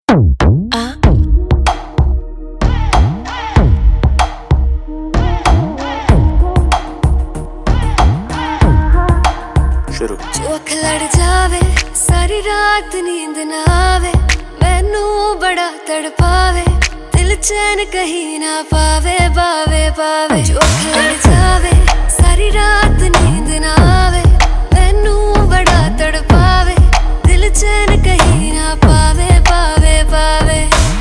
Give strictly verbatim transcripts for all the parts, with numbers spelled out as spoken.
अख लड़ जावे सारी रात नींद ना आवे, मैनू बड़ा तड़पावे, दिल चैन कहीं ना पावे पावे पावे। जो अख लड़ जावे सारी रात नींद ना आवे, मैनू बड़ा तड़पावे, दिल चैन कहीं ना पावे पावे पावे।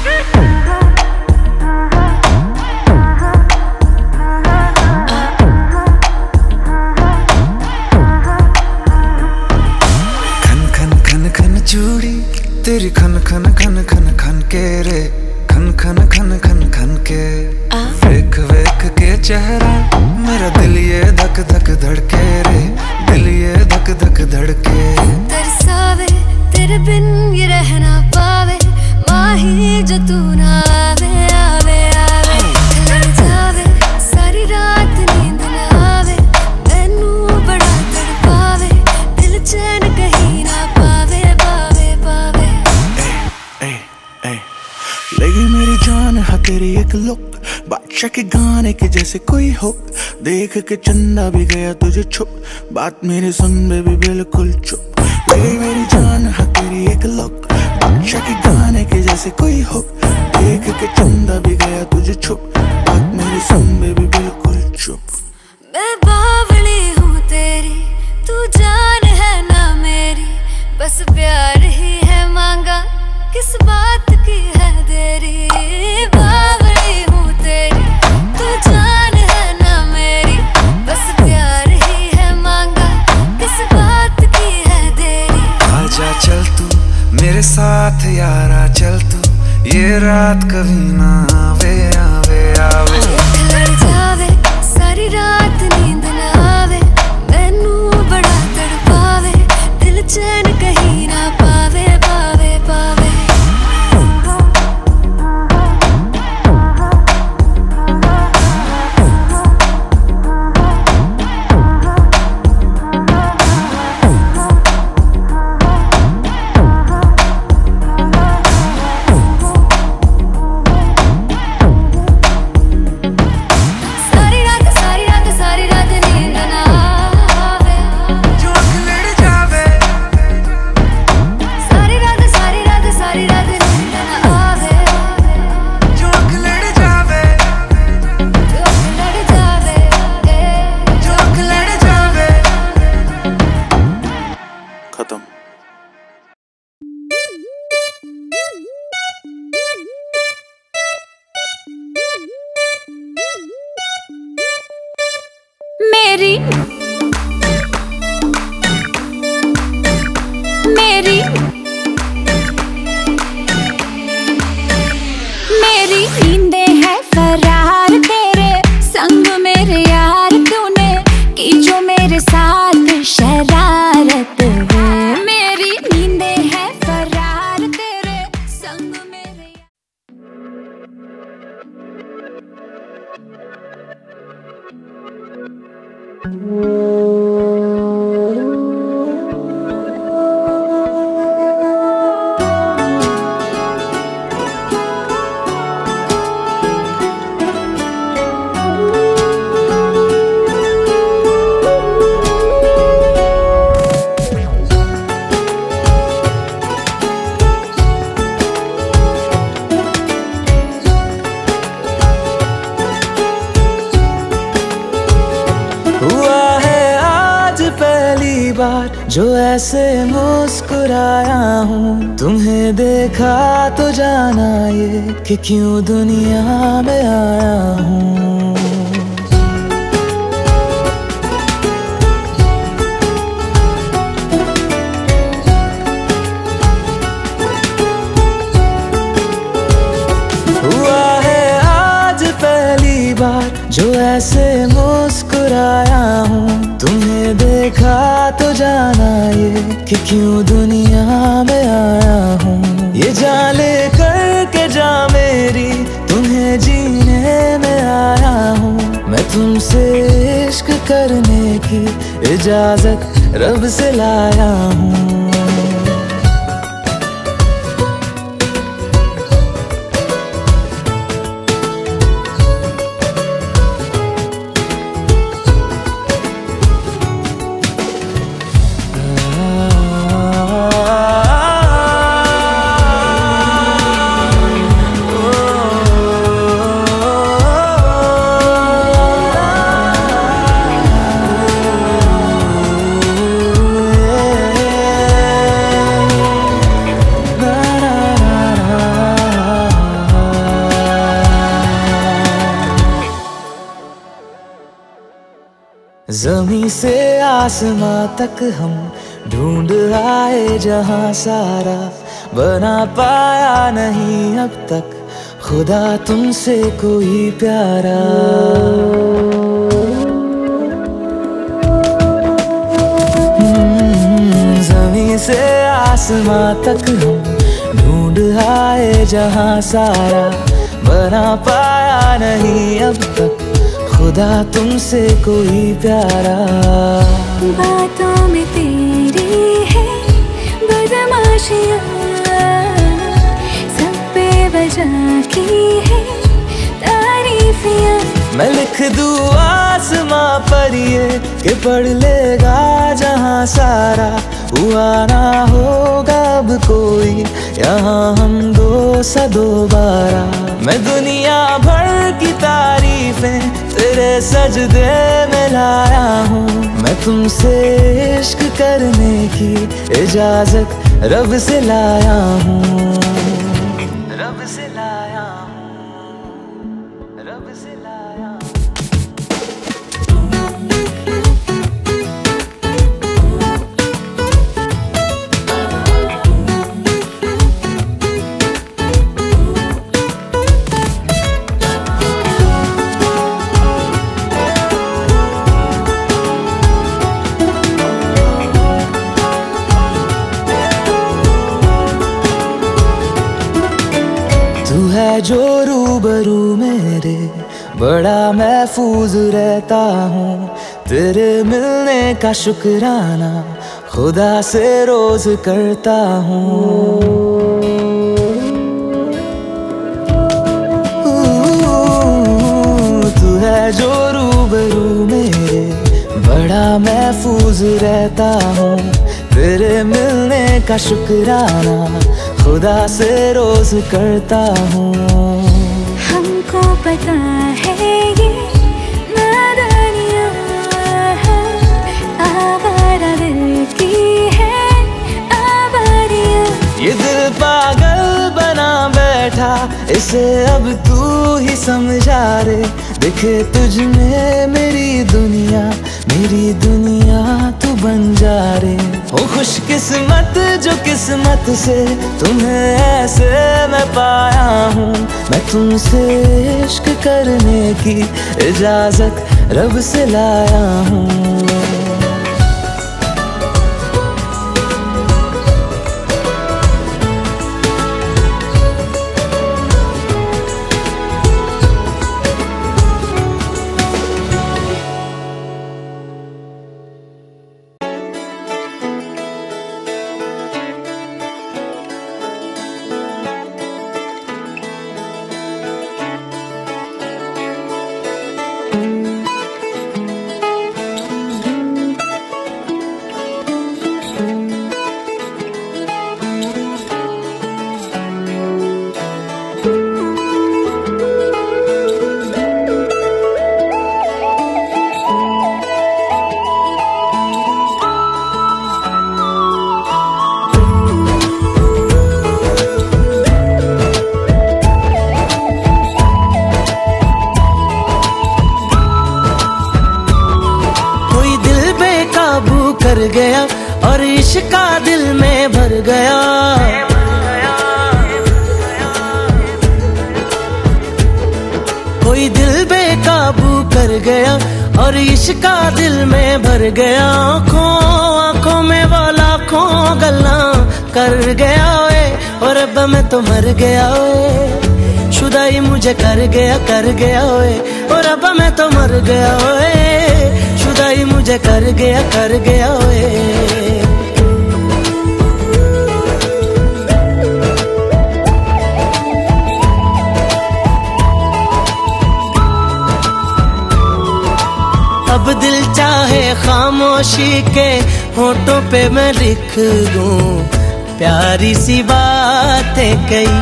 चूड़ी तेरी खन खन खन खन खन के रे, खन खन खन खन खन के। वेख वेख के चेहरा मेरा दिल ये धक धक धड़के रे, दिल ये धक धक धड़के। तरसावे तेरे बिन ये रह ना पावे, माही जो तू ना आवे आवे आवे। लड़ जावे सारी रात नींद ना आवे, मैनू बड़ा तड़पावे, दिल चैन कहीं ना पावे पावे पावे। ए, ए, ए, लगी मेरी जान है तेरी एक लुक, बादशाह के गाने के जैसे कोई हो, देख के चंदा भी गया तुझे छुप, बात मेरी सुन बेबी बिल्कुल चुप। लगी मेरी जान है तेरी एक लुक, बादशाह के गाने के जैसे कोई हो, देख के चंदा भी गया तुझे छुप, बात मेरी सुन बेबी बिल्कुल चुप। मैं बावली हूँ तेरी, तू जान है ना मेरी, बस प्यार ही है मांगा, किस बात की है देरी। बावली हूँ तेरी, तू जान है ना मेरी, बस प्यार ही है मांगा, किस बात की है देरी। आजा चल तू मेरे साथ यारा, चल तू ये रात कभी ना आवे आवे आवे। लड़ जावे सारी रात नींद ना आवे, मैनू बड़ा तड़पावे, दिल चैन कहीं ना पावे पावे पावे। मेरी मेरी मेरी नींदें हैं फरार तेरे संग मेरे यार, तूने की जो मेरे साथ शरारत है। मेरी नींदें हैं फरार तेरे संग मेरे। जो ऐसे मुस्कुराया हूँ, तुम्हें देखा तो जाना ये कि क्यों दुनिया में आया हूँ। हुआ है आज पहली बार जो ऐसे मुस्कुराया हूँ, तुम्हें देखा तो जाना ये कि क्यों दुनिया में आया हूँ। ये जान ले करके जा मेरी, तुम्हें जीने में आया हूँ। मैं तुमसे इश्क करने की इजाजत रब से लाया हूँ। जमीं से आसमां तक हम ढूंढ आए जहां सारा, बना पाया नहीं अब तक खुदा तुमसे कोई प्यारा। जमीं से आसमां तक हम ढूंढ आए जहां सारा, बना पाया नहीं अब तक खुदा तुमसे कोई प्यारा। बातों में तेरी है बदमाशियाँ, सब पे वजह की है तारीफियाँ। मैं लिख दूँ आसमां पर ये कि पढ़ लेगा जहां सारा, हुआ ना होगा अब कोई यहाँ हम दो सा दोबारा। मैं दुनिया भर की तारीफें तेरे सजदे में लाया हूँ, मैं तुमसे इश्क करने की इजाजत रब से लाया हूँ, रब से लाया हूँ, रब से लाया हूँ। तू है जो रूबरू मेरे, बड़ा महफूज रहता हूँ, तेरे मिलने का शुक्राना खुदा से रोज करता हूँ। तू है जो रूबरू मेरे, बड़ा महफूज रहता हूँ, तेरे मिलने का शुक्राना खुदा से रोज करता हूँ। हमको पता है ये नादानियाँ हैं, आवारा दिल की है आवारियाँ। ये दिल पागल बना बैठा, इसे अब तू ही समझा रे, दिखे तुझ में मेरी दुनिया, मेरी दुनिया तू बन जा रे। ओ खुशकिस्मत जो किस्मत से तुम्हें ऐसे मैं पाया हूँ, मैं तुमसे इश्क करने की इजाजत रब से लाया हूँ। कर गया और इश्क का दिल में भर गया, कोई दिल बेकाबू कर गया और इश्क का दिल में भर गया। आँखों आँखों में वो लाखों गल्ला कर गया ओए, और अब मैं तो मर गया ओए, शुदाई मुझे कर गया कर गया ओए, और अब मैं तो मर गया ओए, शुदाई मुझे कर गया कर गया ओए। अब दिल चाहे खामोशी के होठों पे मैं लिख दूं प्यारी सी बातें कई,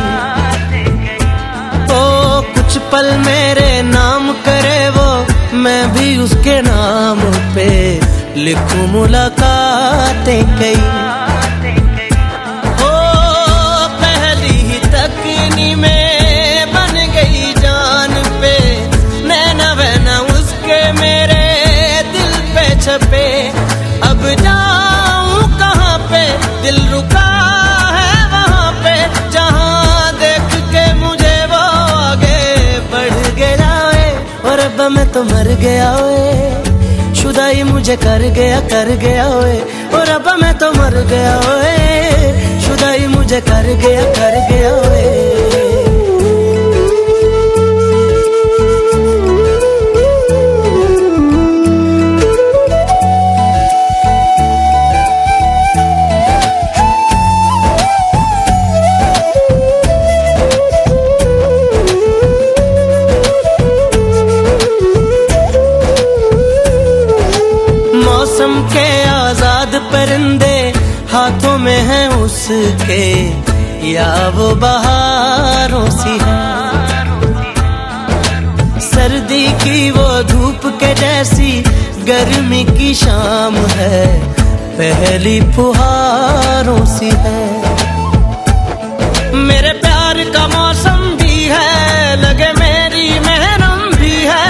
ओ कुछ पल मेरे नाम करे वो, मैं भी उसके नाम पे लिखूं मुलाकातें कई। ओ पहली ही तकनी में बन गई जान पे, नैना वैना उसके मेरे दिल पे रब्बा मैं तो मर गया ओए, शुदाई मुझे कर गया कर गया ओए। ओ रब्बा मैं तो मर गया ओए, शुदाई मुझे कर गया कर गया ओए। मौसम के आजाद परिंदे हाथों में हैं उसके, या वो बहारों सी है। सर्दी की वो धूप के जैसी गर्मी की शाम है, पहली फुहारों सी है। मेरे प्यार का मौसम भी है, लगे मेरी महरम भी है।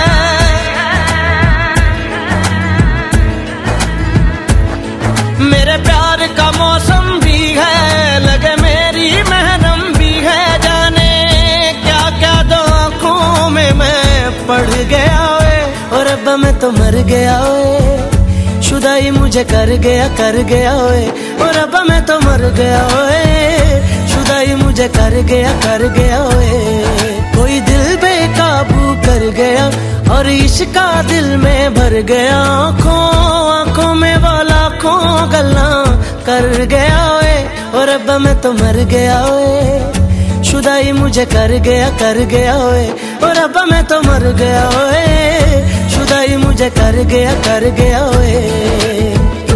मेरे प्यार का मौसम भी है, लगे मेरी महरम भी है। जाने क्या क्या दो आँखों में मैं पढ़ गया ओए, और रब्बा मैं तो मर गया ओए, शुदाई मुझे कर गया कर गया ओए। और रब्बा मैं तो मर गया ओए, शुदाई मुझे कर गया कर गया ओए। कोई दिल बेकाबू कर गया और इश्का दिल में भर गया, आँखों आँखों में वो लाखों गल्ला कर गया ओए। और रब्बा मैं तो मर गया ओए, शुदाई मुझे कर गया कर गया ओए। और रब्बा मैं तो मर गया ओए, शुदाई मुझे कर गया कर गया ओए।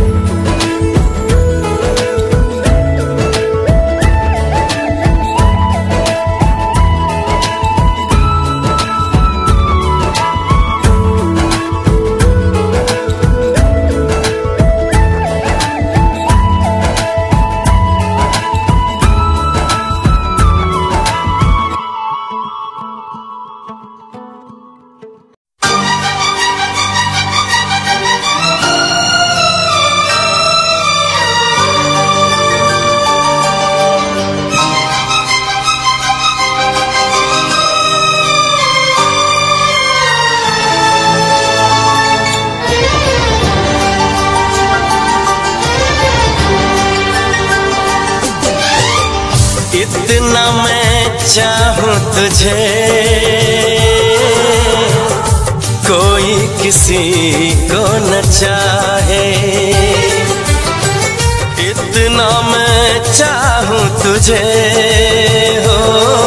इतना मैं चाहूं तुझे, कोई किसी को न चाहे। इतना मैं चाहूं तुझे हो,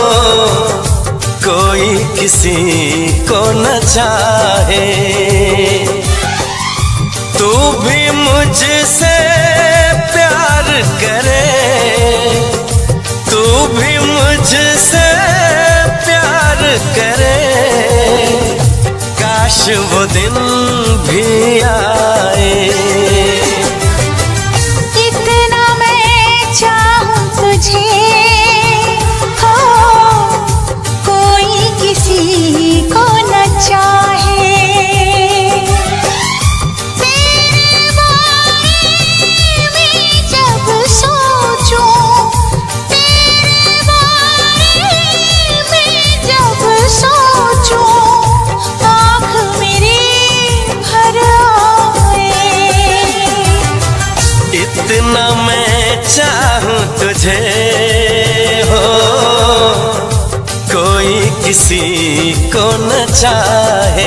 कोई किसी को न चाहे। तू भी मुझसे प्यार करे, तू भी मुझसे प्यार करे, काश वो दिन भी आए। इतना मैं चाहूं तुझे हो, कोई किसी को न चाहे। तेरे बारे में जब सोचूं, इतना मैं चाहूं तुझे हो, कोई किसी को न चाहे।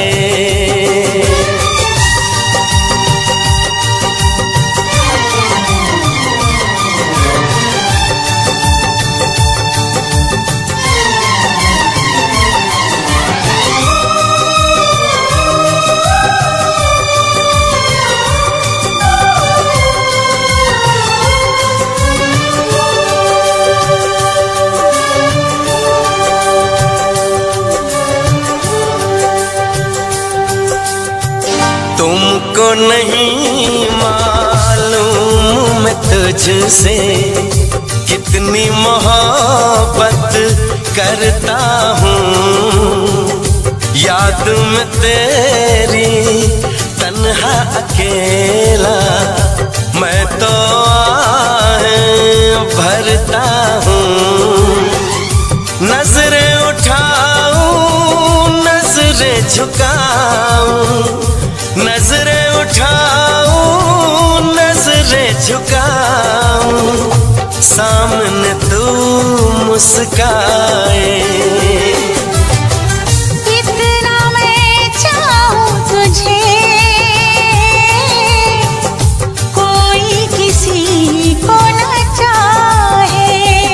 तुमको नहीं मालूम मैं तुझसे कितनी मोहब्बत करता हूँ। याद में तेरी तन्हा अकेला मैं तो आहें भरता हूँ। नजरें उठाऊं नजरें झुकाऊं, नजरें उठाऊं, नजरें झुकाऊं, सामने तू मुस्काए। इतना मैं चाहूं तुझे, कोई किसी को न चाहे।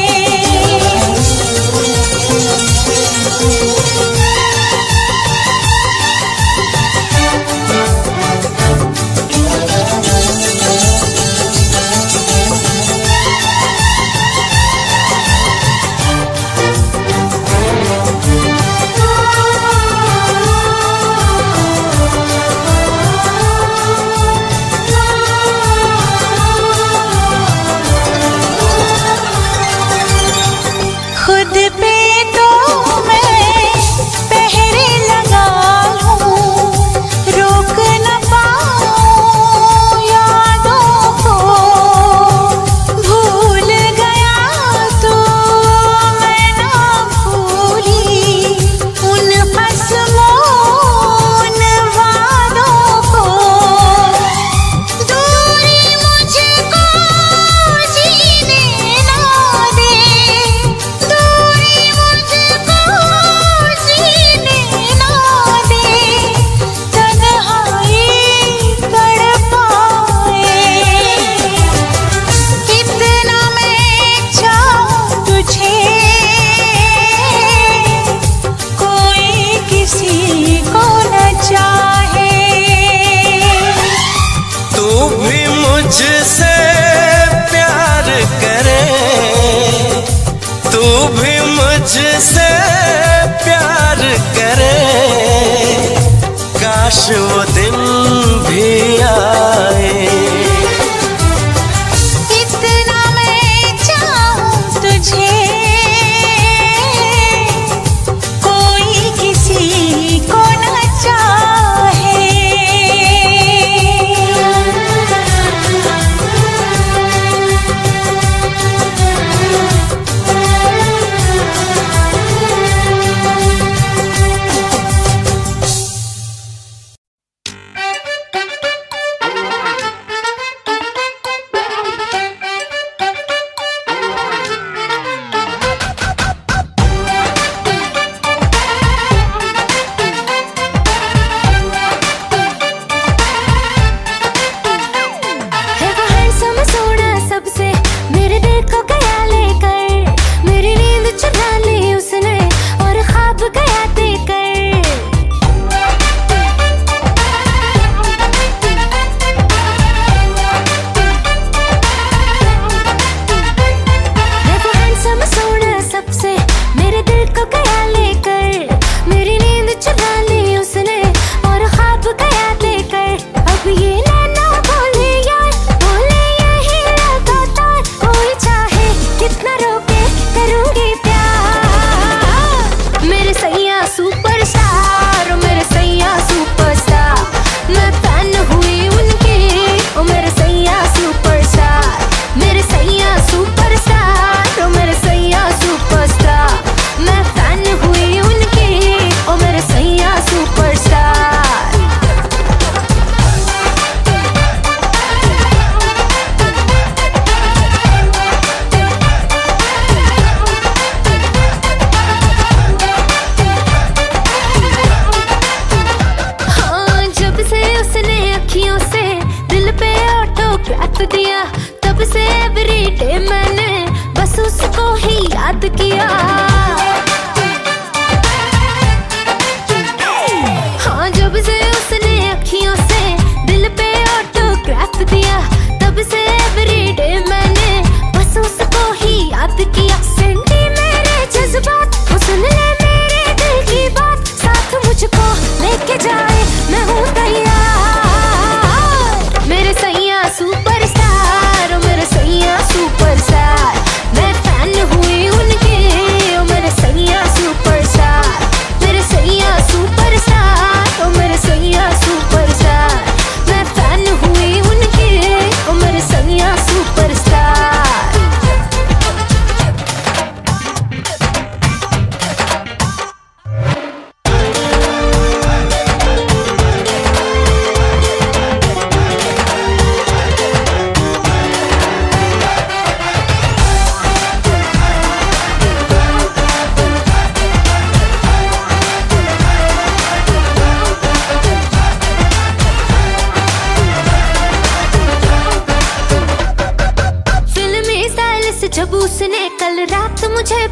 खुद पे तो मैं पहरे लगा लूं, रोक न पाऊं यादों को। भूल गया तो मैं ना भूली उन कसमों उन वादों को। दूरी मुझको जीने ना दे, दूरी मुझको जीने ना दे, तन्हाई तड़पाए। इतना मैं चाहूं तुझे, कोई किसी को न चाहे। तू भी मुझसे प्यार करे, तू भी मुझसे प्यार करे, काश वो दिन भी आए। इतना मैं चाहूं तुझे, कोई किसी को न चाहे।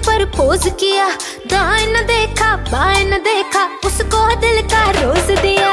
प्रपोज किया, दाएं न देखा बाएं न देखा, उसको दिल का रोज दिया।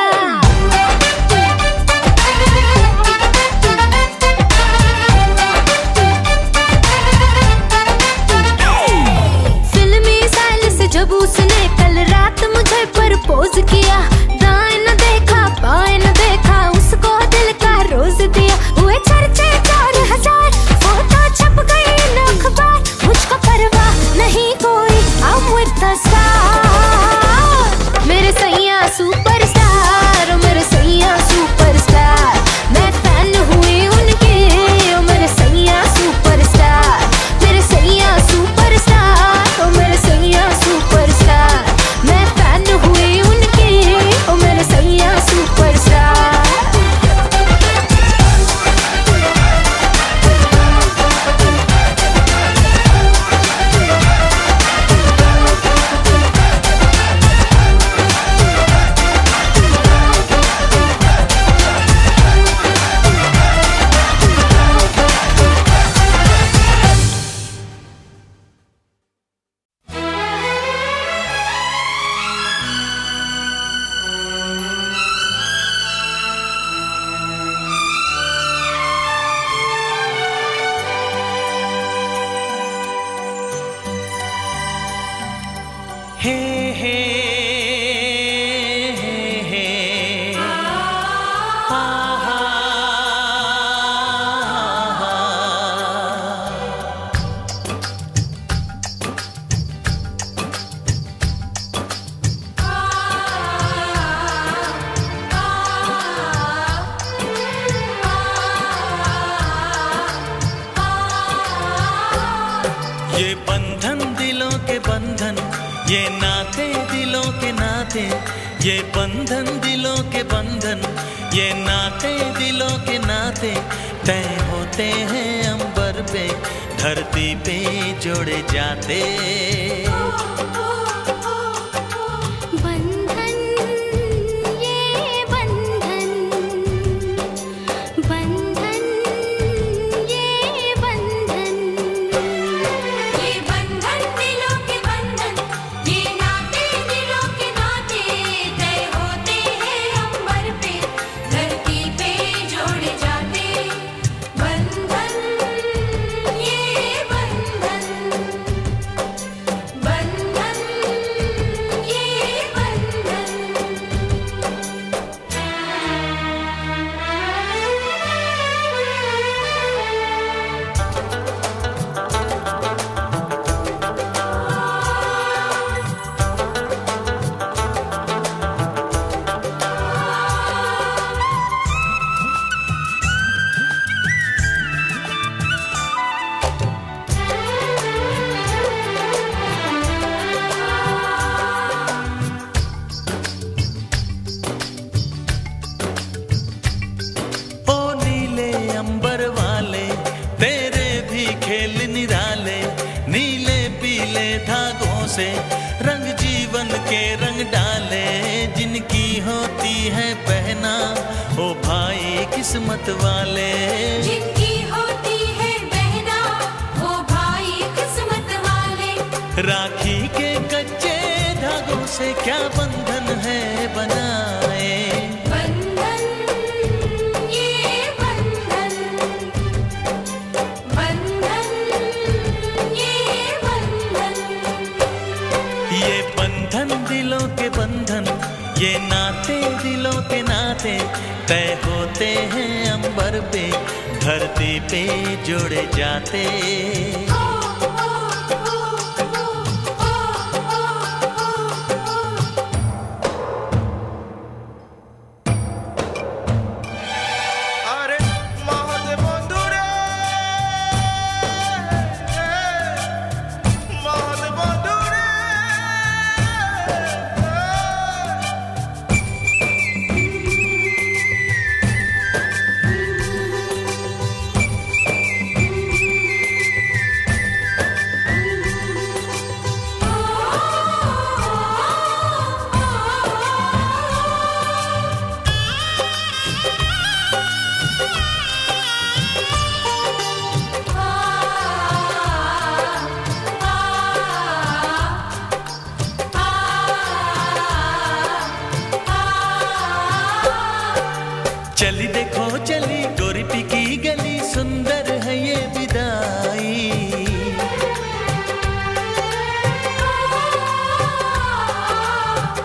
फिल्मी स्टाइल से जब उसने कल रात मुझे प्रपोज किया, दाएं न देखा बाएं न देखा, उसको दिल का रोज दिया। हुए चर्चे चार हजार, फोटो छप गई इन अखबार, मुझको परवाह नहीं कोई, I'm with the star। मेरे सैया सुपरस्टार, मेरे सैया सुपरस्टार, मैं फैन हुई उनकी, ओ मेरे सैया सुपरस्टार, मेरे सैया सुपरस्टार, ओ मेरे सैया सुपरस्टार, मैं फैन हुई उनकी, ओ मेरे सैया सुपरस्टार। हे हे हे हे हा हा ये बंधन दिलों के बंधन, ये नाते दिलों के नाते, ये बंधन दिलों के बंधन, ये नाते दिलों के नाते, तय होते हैं अंबर पे, धरती पे जोड़े जाते। बंधन ये बंधन, बंधन ये बंधन, ये बंधन दिलों के बंधन, ये नाते दिलों के नाते, तय होते हैं अंबर पे, धरती पे जोड़े जाते। बंधन ये बंधन, बंधन ये बंधन। ओ नीले अंबर वाले, तेरे भी खेल निराले, नीले पीले धागों से रंग जीवन के रंग डाले, जिनकी होती है पहना ओ भाई किस्मत वाले। जिनकी होती है बहना, वो भाई किस्मत वाले। राखी के कच्चे धागों से क्या बंधन है बनाए, बंधन ये बंधन, बंधन ये बंधन। ये बंधन दिलों के बंधन, ये नाते दिलों के नाते, तय होते हैं अंबर पे, धरती पे जोड़े जाते। আরে মহৎ বন্ধুরে, মহৎ বন্ধুরে,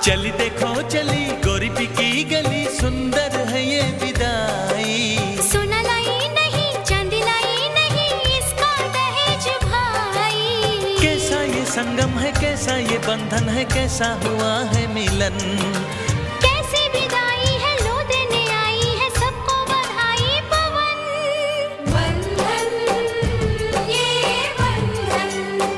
चली देखो चली गोरी पी की गली, सुंदर है ये विदाई। सोना लाई नहीं चांदी लाई नहीं, इसका दहेज भाई। कैसा ये संगम है, कैसा ये बंधन है, कैसा हुआ है मिलन। कैसी विदाई है, लो देने आई है सबको बधाई पवन। बंधन ये बंधन,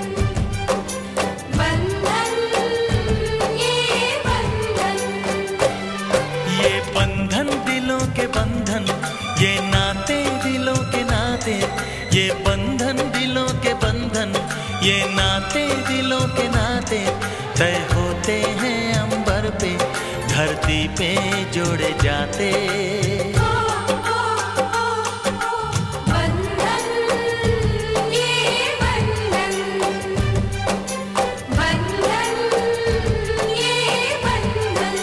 बंधन ये बंधन। ये बंधन दिलों के बंधन, ये नाते दिलों के नाते। ये बंधन दिलों के बंधन, ये नाते दिलों के नाते। तय होते हैं अंबर पे, धरती पे जोड़े जाते। बंधन ये बंधन, बंधन ये बंधन।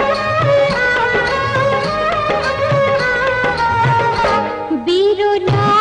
बीरो ला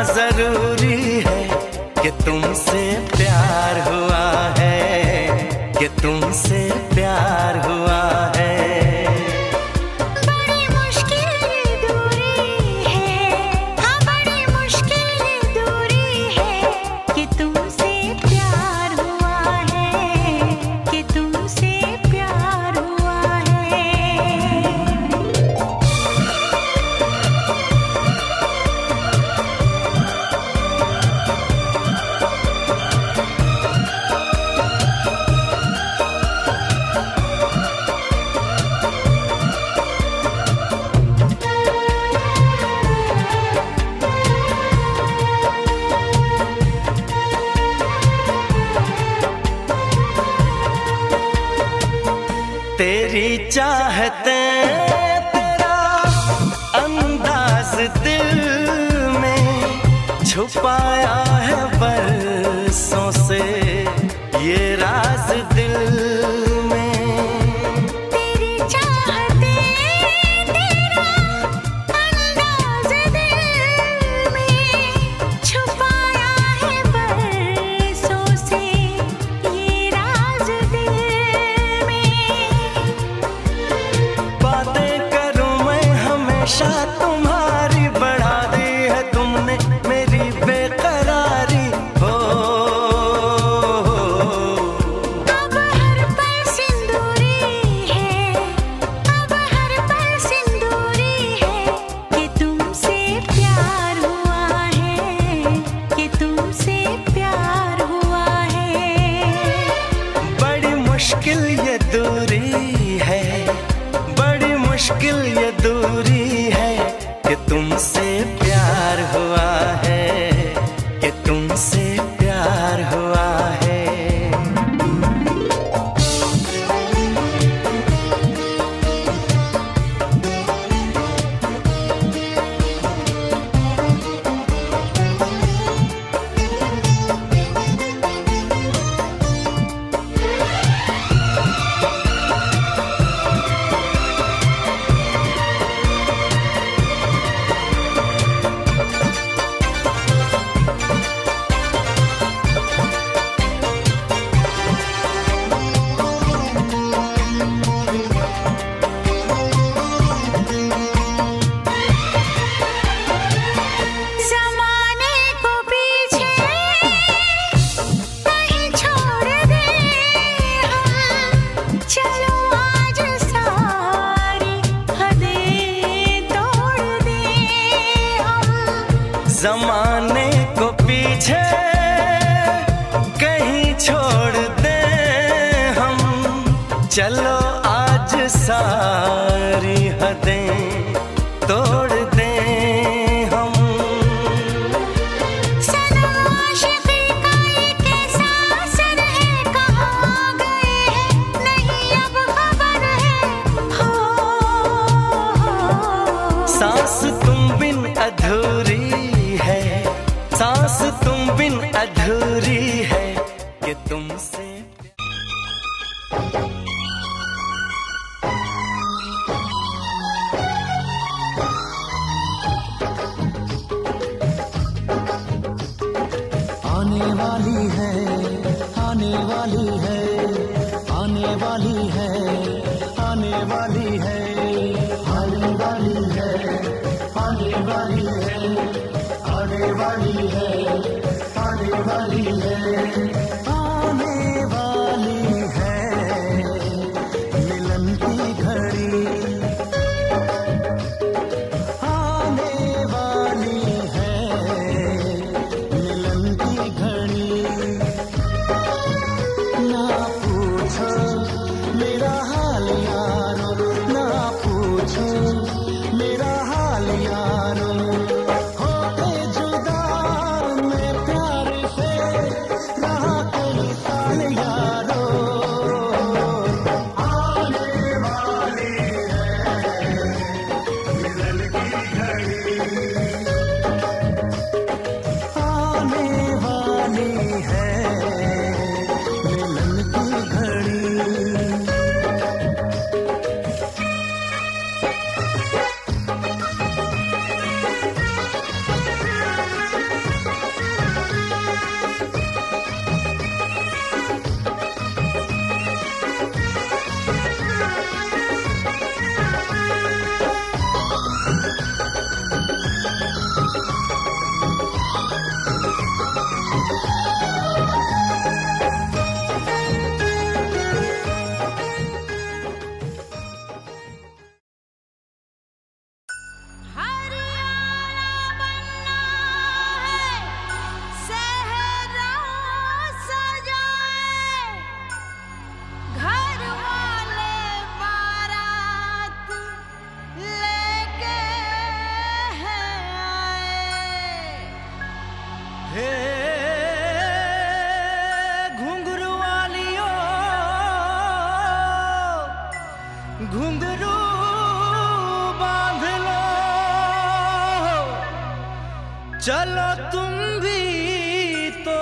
जरूरी है कि तुमसे प्यार हुआ है, कि तुमसे प्यार हुआ है। बड़ी मुश्किल ये दूरी है, हाँ बड़ी मुश्किल ये दूरी है, कि तुमसे प्यार हुआ है, कि तुमसे प्यार हुआ है। तेरी चाहते तेरा अंदाज दिल में छुपाया है बरसों से ये राज दिल में। तेरी चाहते तेरा अंदाज दिल में छुपाया है बरसों से ये राज दिल में। बातें करूं मैं हमेशा तुम्हारी, बढ़ा दी है तुमने मेरी बेकरारी हो। अब हर पल सिंदूरी है, अब हर पल सिंदूरी है, कि तुमसे प्यार हुआ है, कि तुमसे प्यार हुआ है। बड़ी मुश्किल ये दूरी है, बड़ी मुश्किल ये दूरी है, कि तुमसे प्यार हुआ है, कि तुमसे प्यार हुआ है। ज़माने को पीछे नहीं छोड़ दे हम, चलो आज सारी हदें तोड़ दे हम। जमाने को पीछे कहीं छोड़ दे हम, चलो आज सारी हदें तोड़ दे हम। सनम आशिक़ी का ये कैसा असर है, कहाँ गए हैं नहीं अब खबर है हो, हो। सांस तुम बिन अधूरी है, सांस तुम बिन अधूरी है, कि तुमसे आने वाली है, आने वाली है, आने वाली है, आने वाली है, आने वाली है, आने वाली है, आने वाली है, आने वाली है, आने वाली है मिलन की घड़ी, आने वाली है मिलन की घड़ी। ना पूछो मेरा हाल यारो, ना पूछो मेरा हाल यारो, हे घुंघरू वालियो घुंघरू बांध लो, चलो तुम भी तो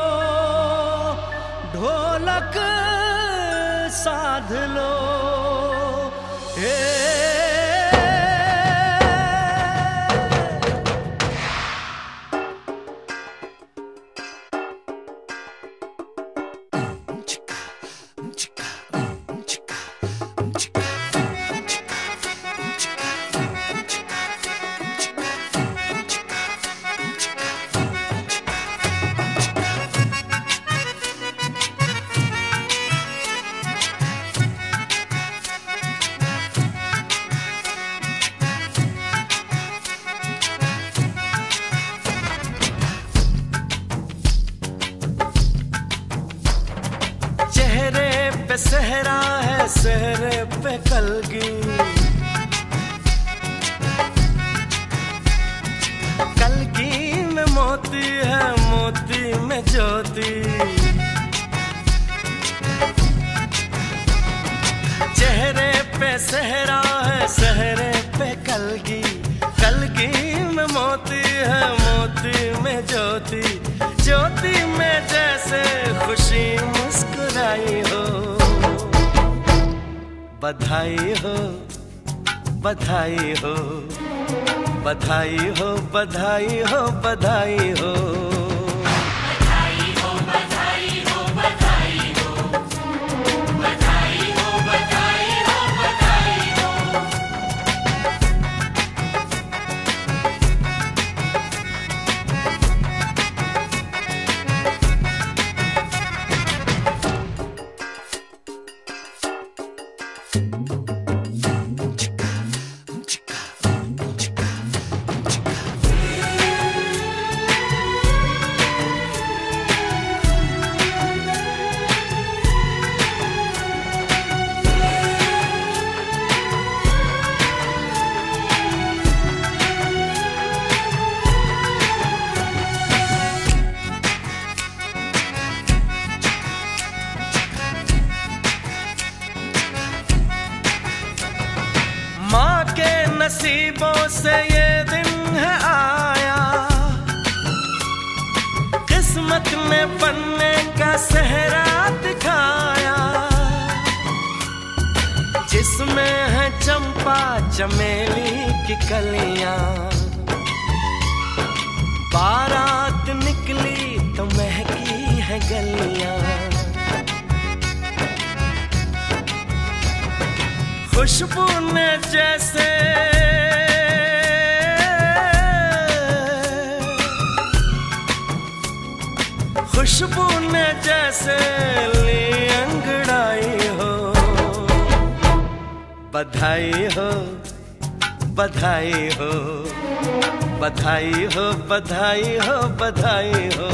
ढोलक साध लो। हे पे सहरा है सहरे पे कलगी, कलगी में मोती है मोती में ज्योति। चेहरे पे सहरा है सहरे पे कलगी, कलगी में मोती है मोती में ज्योति। ज्योति में जैसे खुशी मुस्कुराई हो, बधाई हो बधाई हो बधाई हो बधाई हो बधाई हो। नसीबों से ये दिन है आया, किस्मत ने बनने का सेहरा दिखाया, जिसमें है चंपा चमेली की कलियां। बारात निकली तो महकी है गलियां, खुशबू ने जैसे खुशबू ने जैसे ली अंगड़ाई हो, बधाई हो बधाई हो बधाई हो बधाई हो बधाई हो।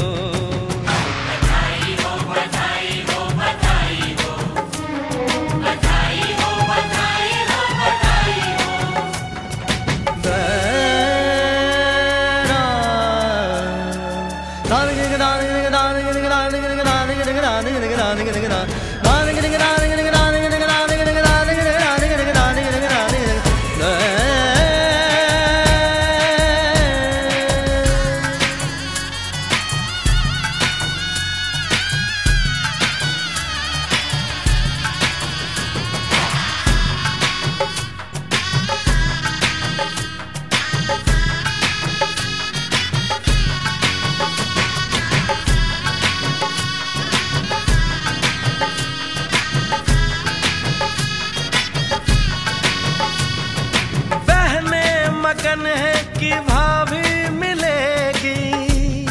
मगन है कि भाभी मिलेगी,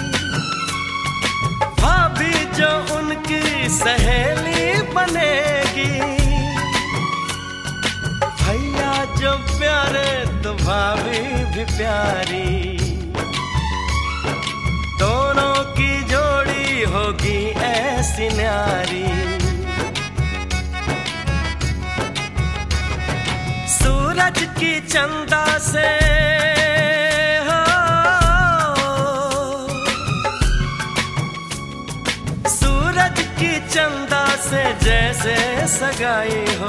भाभी जो उनकी सहेली बनेगी। भैया जो प्यारे तो भाभी भी प्यारी, दोनों की जोड़ी होगी ऐसी न्यारी। सूरज की चंदा से हो चंदा से जैसे सगाई हो।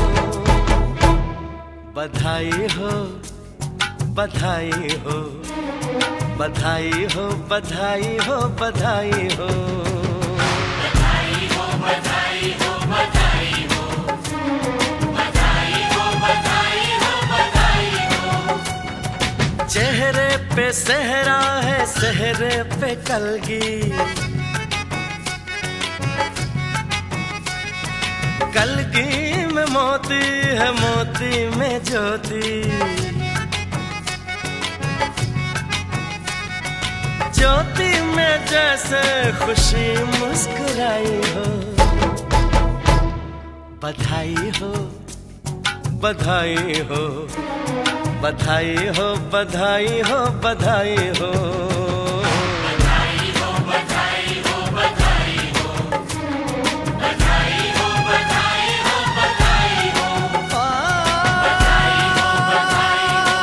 बधाई हो बधाई हो बधाई हो बधाई हो बधाई हो बधाई हो बधाई हो बधाई हो बधाई हो बधाई हो बधाई हो। चेहरे पे सेहरा है सेहरे पे कलगी, कलगी में मोती है मोती में ज्योति। ज्योति में जैसे खुशी मुस्कुराई हो। बधाई हो बधाई हो बधाई हो बधाई हो बधाई हो बधाई हो बधाई हो बधाई हो बधाई हो बधाई हो बधाई हो बधाई हो बधाई हो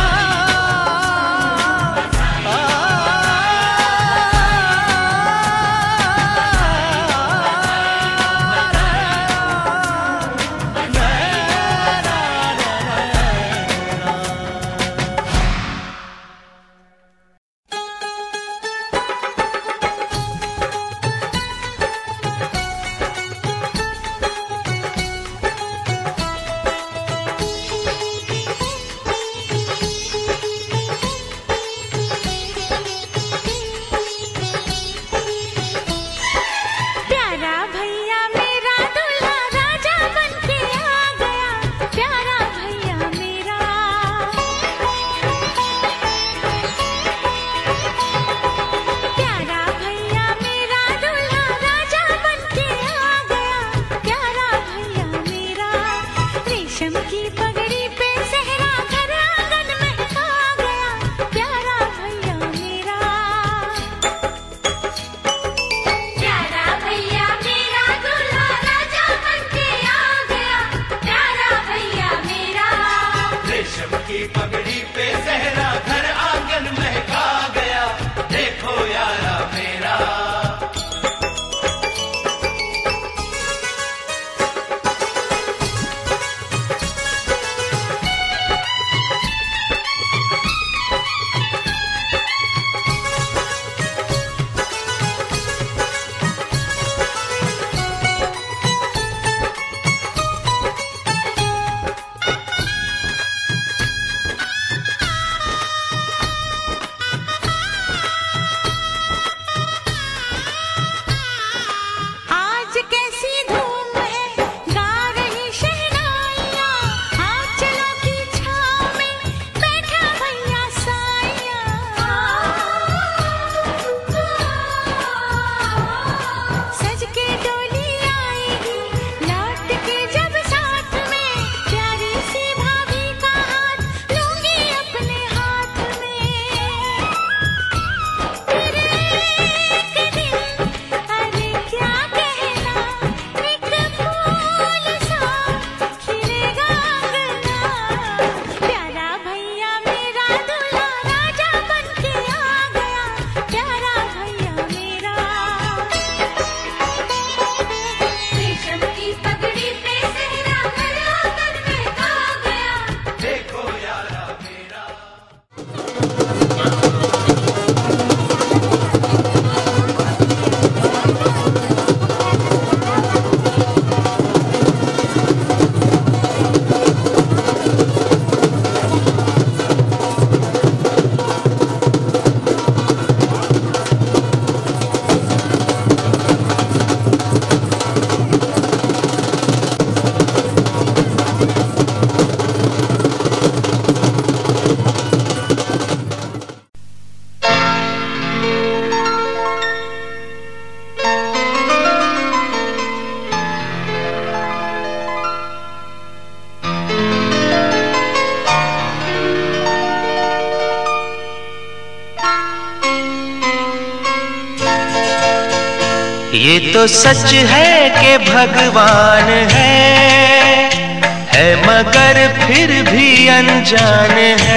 ये तो सच है कि भगवान है, है मगर फिर भी अनजान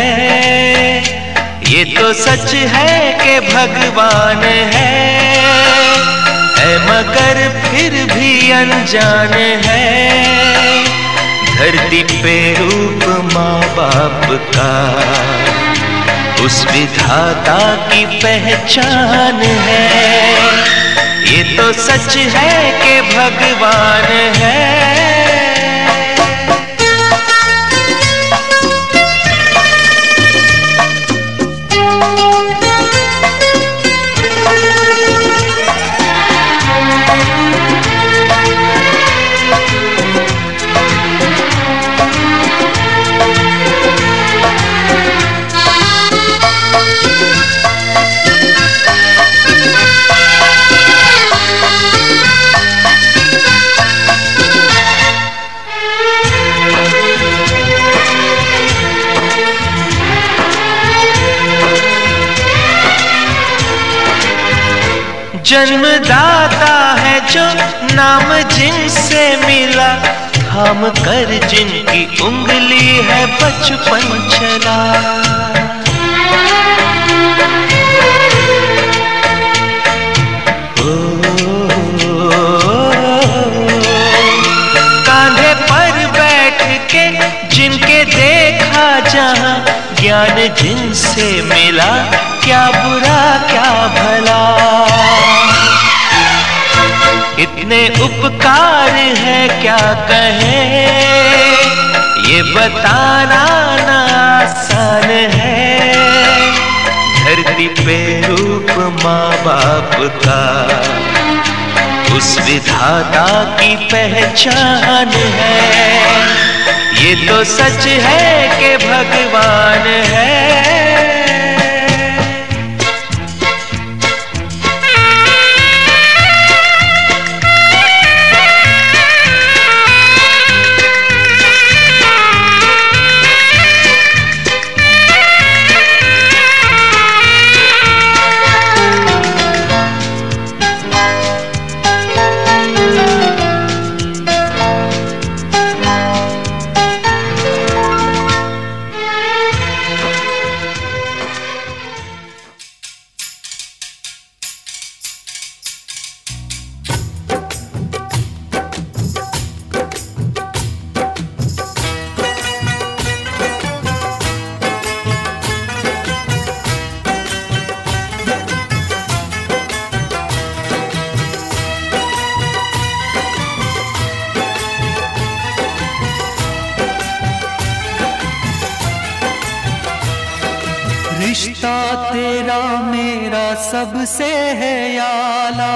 है। ये तो सच है कि भगवान है, है मगर फिर भी अनजान है। धरती पे रूप माँ बाप का उस विधाता की पहचान है। ये तो सच है कि भगवान है। जन्मदाता है जो नाम जिनसे मिला, थाम कर जिनकी उंगली है बचपन चला। ओ, कांधे पर बैठ के जिनके देखा जहां, ज्ञान जिनसे मिला क्या बुरा क्या भला। इतने उपकार है क्या कहें, ये बताना ना आसान है। धरती पे रूप माँ बाप का उस विधाता की पहचान है। ये तो सच है कि भगवान है। रिश्ता तेरा मेरा सबसे है याला,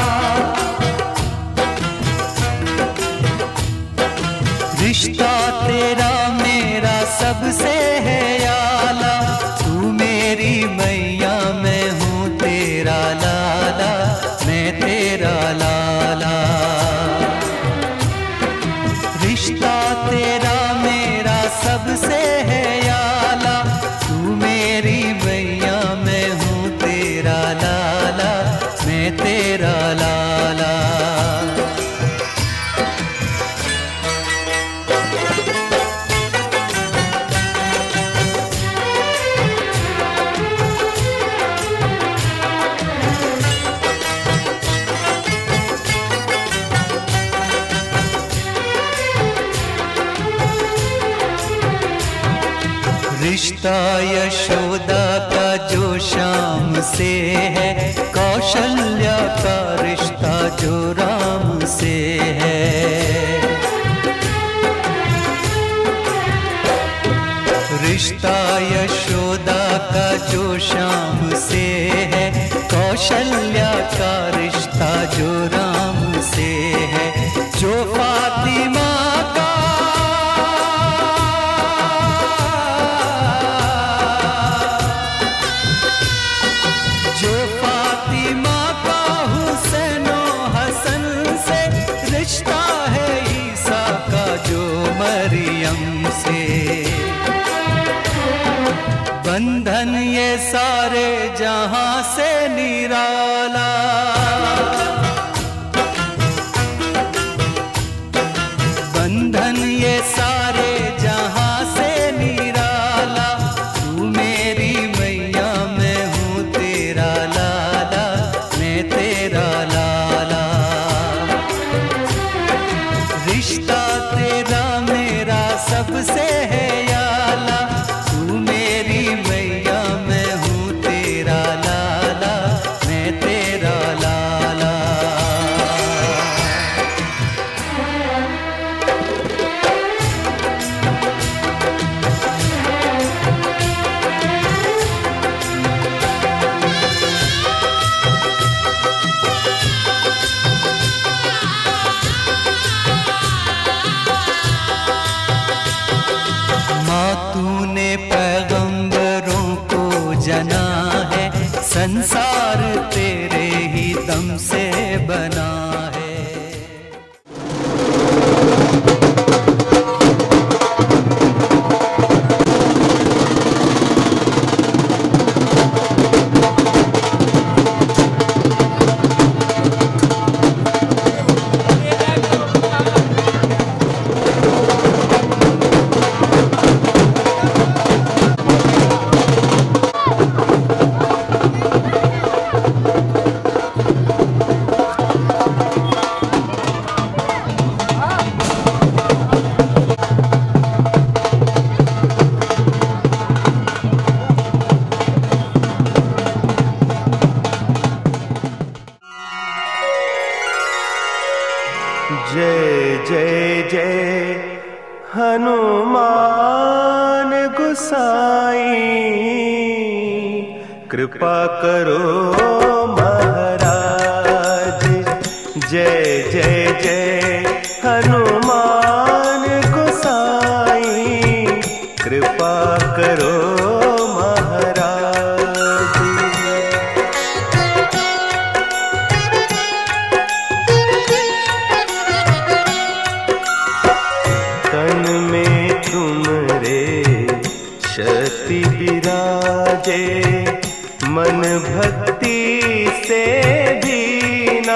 रिश्ता तेरा मेरा सबसे है याला। तू मेरी मैया मैं हूँ तेरा लाला, मैं तेरा लाला। रिश्ता तेरा मेरा सबसे है याला, तू मेरी मैया मैं हूँ तेरा लाला, मैं तेरा लाला। रिश्ता यशोदा का जो श्याम से है, कौशल्या का रिश्ता जो राम से है। रिश्ता यशोदा का जो श्याम से है, कौशल्या का रिश्ता जो राम से है। जो फातिमा का बंधन ये सारे जहां से निराला। बंधन ये सारे जहां से निराला। तू मेरी मैया मैं हूँ तेरा लाला, मैं तेरा लाला। प्यार तेरे ही दम से बना है। जय जय जय हनुमान गुसाई, कृपा करो महाराज। जय जय जय हनुमान गुसाई, कृपा करो महाराज। तन में तुमरे शक्ति विराजे, मन भक्ति से दीना।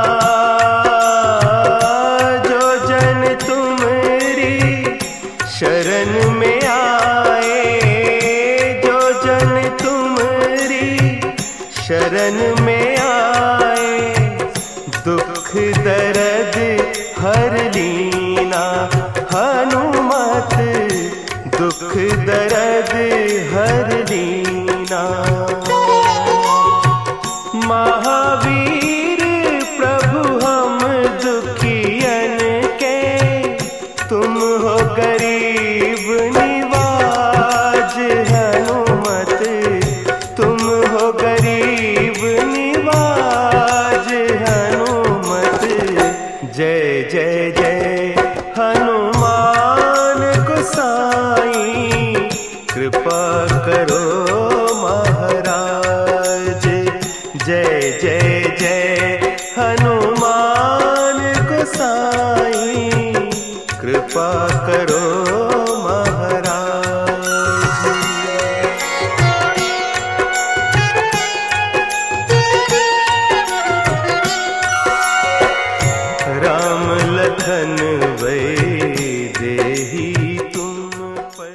जो जन तुमरी शरण में आए, जो जन तुमरी शरण में आए, दुख दर्द हर लीना। हनुमत दुख दर्द हर लीना। महावीर प्रभु हम दुखियन के, तुम हो गरीब निवाज। हनुमत तुम हो गरीब निवाज। हनुमत जय जय जय हनुमान गोसाई, कृपा करो महाराज। जय जय जय हनुमान गोसाई, कृपा करो महाराज। राम लखन वै देही तुम पर।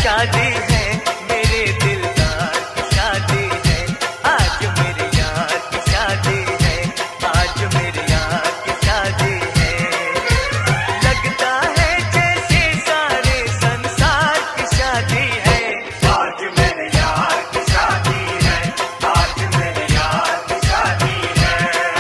शादी है, मेरे दिलदार की शादी है, आज मेरे यार की शादी है, आज मेरे यार की शादी है। लगता है जैसे सारे संसार की शादी है, आज मेरे यार की शादी है, आज मेरे यार की शादी है।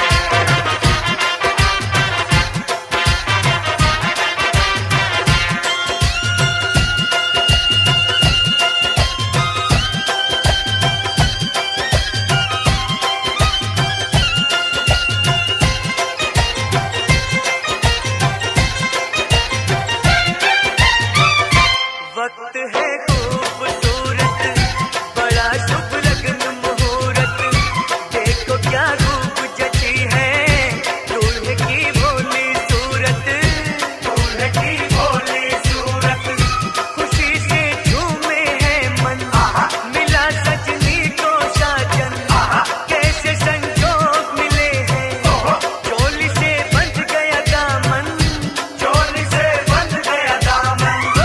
वक्त है खूबसूरत, बड़ा शुभ लगन मुहूर्त, देखो क्या रूप जची है, दूल्हे की भोली सूरत, दूल्हे की भोली सूरत, खुशी से झूमे है मन, मिला सजनी को साजन, कैसे संजोग मिले हैं, चोली से बंध गया दामन, चोली से बंध गया दामन।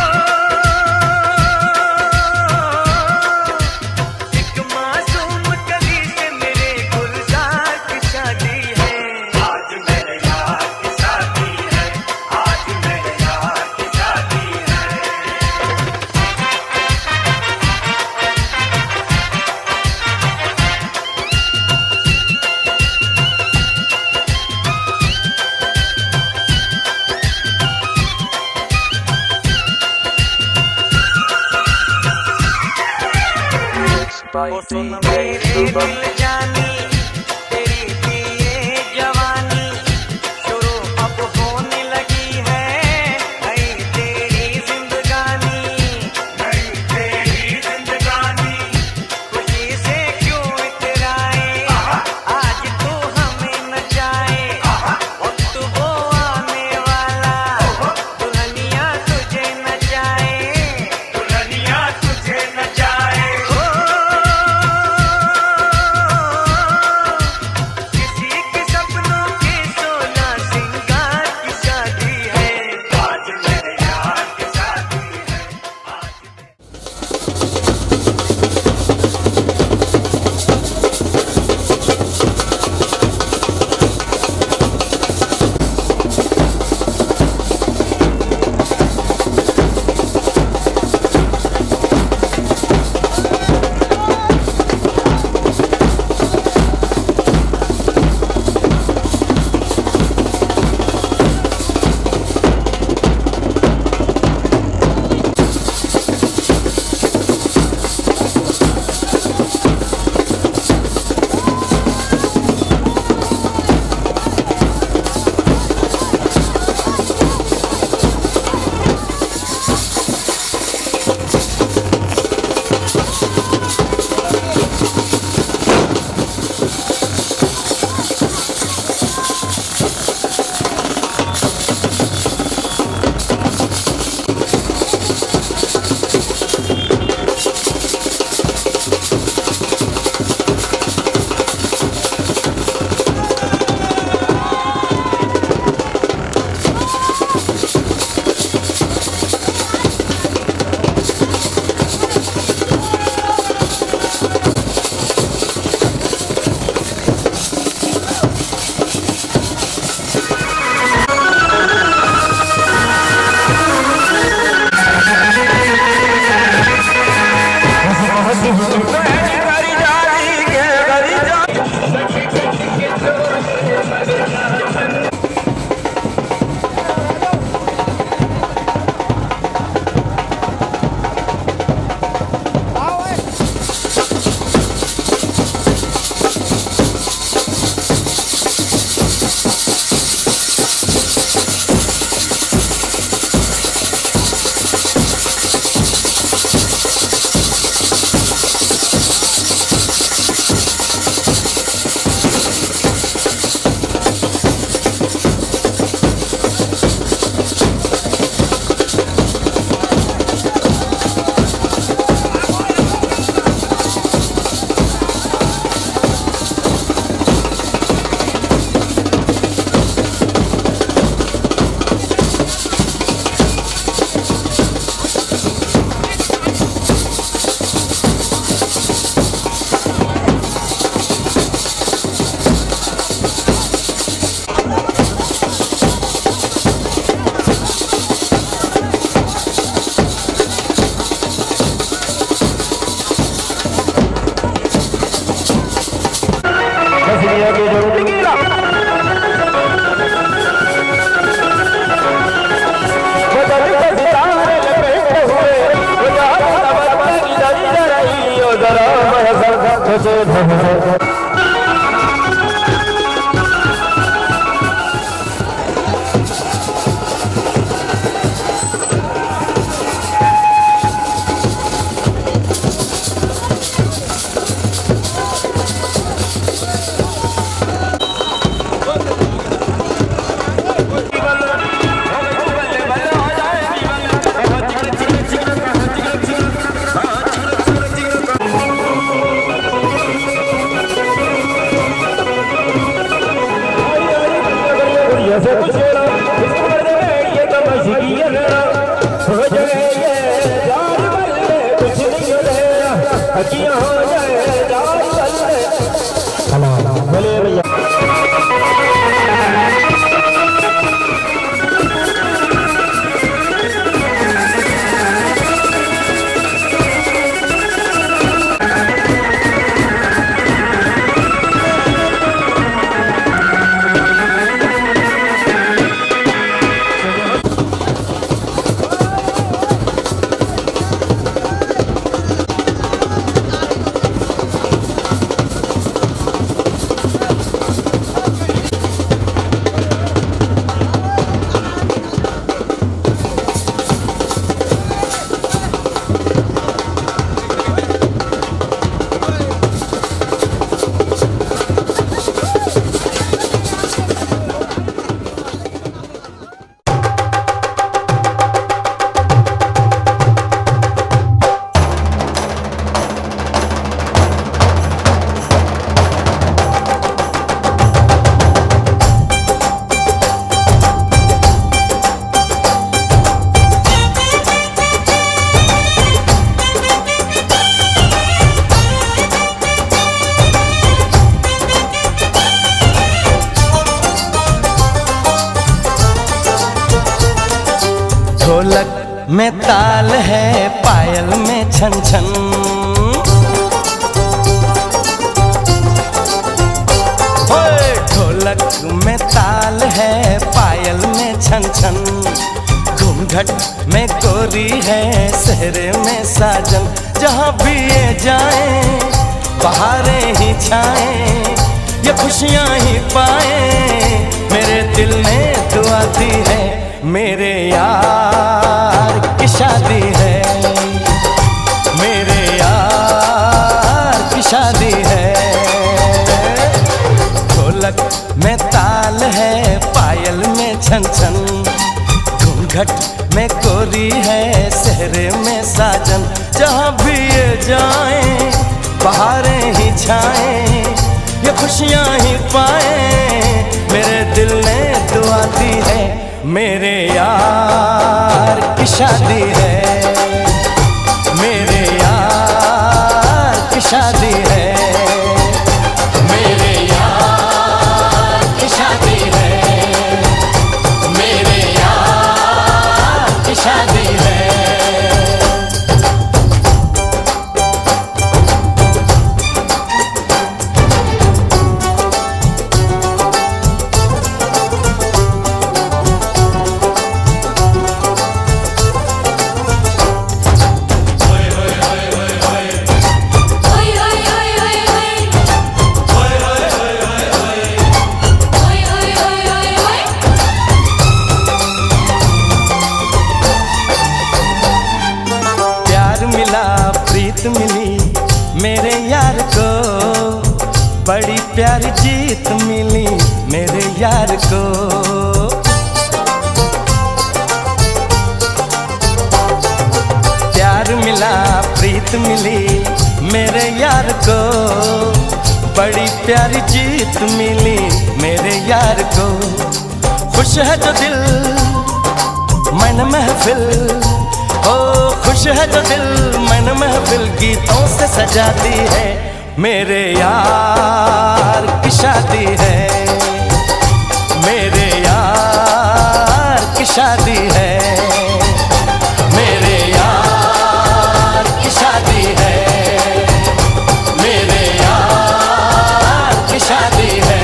एक मासूम कली से मेरे गुलजार की शादी है, आज मेरे यार की शादी है, आज मेरे यार की शादी है। ओ सुन मेरे दिल जानी, तेरी भी ये जवानी शुरू अब होने लगी है, नई तेरी जिंदगानी, नई तेरी जिंदगानी, खुशी से क्यों इतराए, आज तू हमें नचाए, वक्त वो आने वाला, दुल्हनिया तुझे नचाए, दुल्हनिया तुझे नचाए। ओ ढोलक में ताल है, पायल में छन छन। ओए ढोलक में ताल है, पायल में छन छन। घूंघट में गोरी है, सेहरे में साजन। जहाँ भी ये जाए बहारें ही छाएं, ये खुशियाँ ही पाए। मेरे दिल ने दुआ दी है, मेरे यार की शादी है, मेरे यार की शादी है। ढोलक में ताल है, पायल में छन छन। घूंघट में गोरी है, सेहरे में साजन। जहाँ भी ये जाए बहारें ही छाएं, ये खुशियाँ ही पाए। मेरे दिल ने दुआ दी है, मेरे यार की शादी है, मेरे यार की शादी है, मेरे यार की शादी है, मेरे यार की शादी है। मिली मेरे यार को, बड़ी प्यारी जीत मिली मेरे यार को। प्यार मिला, प्रीत मिली मेरे यार को, बड़ी प्यारी जीत मिली मेरे यार को। खुश है जो दिल मन महफिल, ओ खुश है जो दिल मन महफिल गीतों से सजाती है। मेरे यार की शादी है, मेरे यार की शादी है, मेरे यार की शादी है, मेरे यार की शादी है।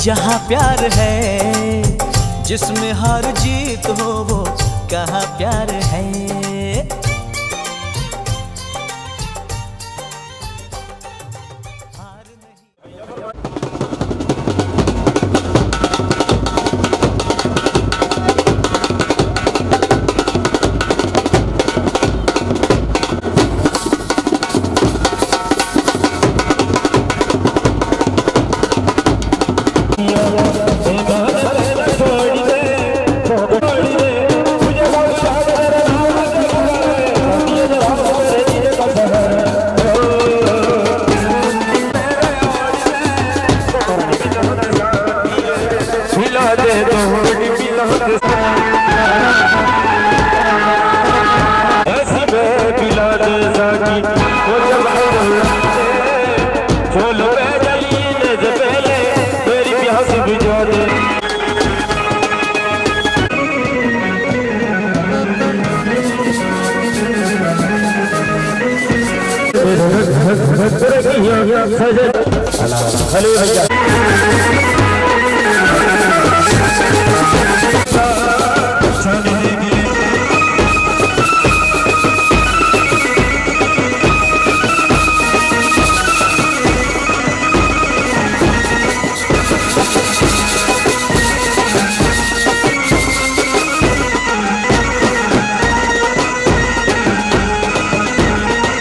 जहाँ प्यार है, जिसमें हार जीत हो वो कहाँ प्यार है।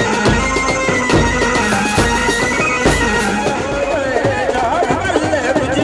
बुझ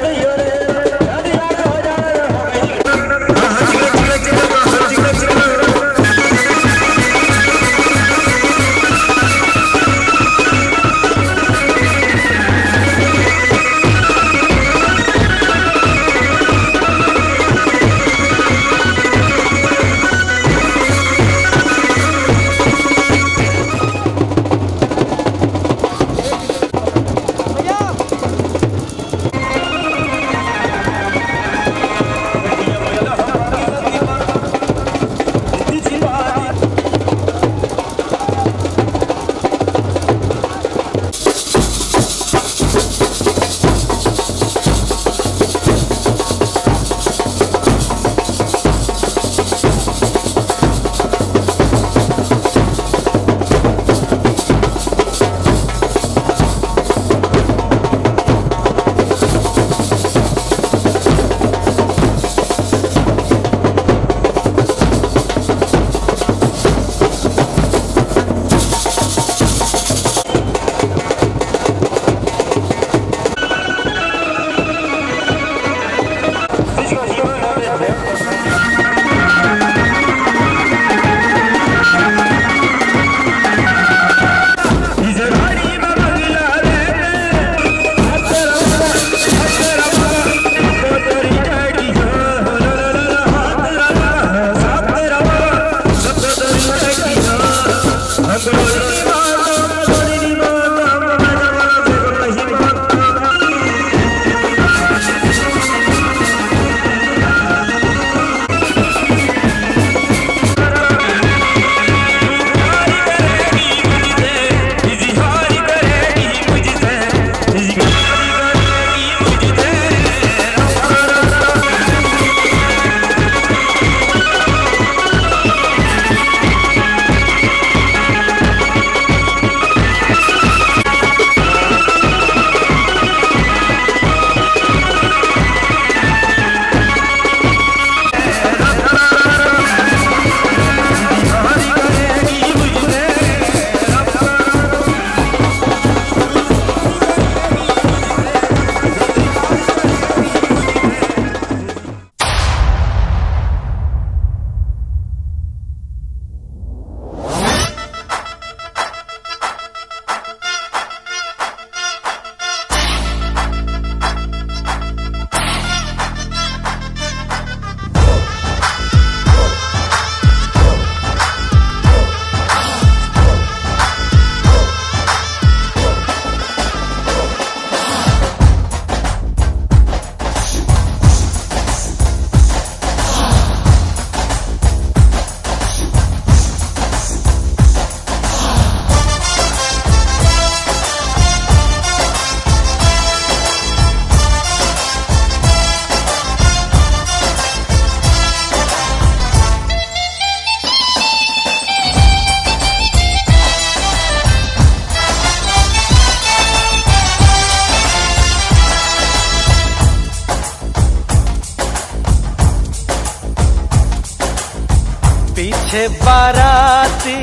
पीछे बाराती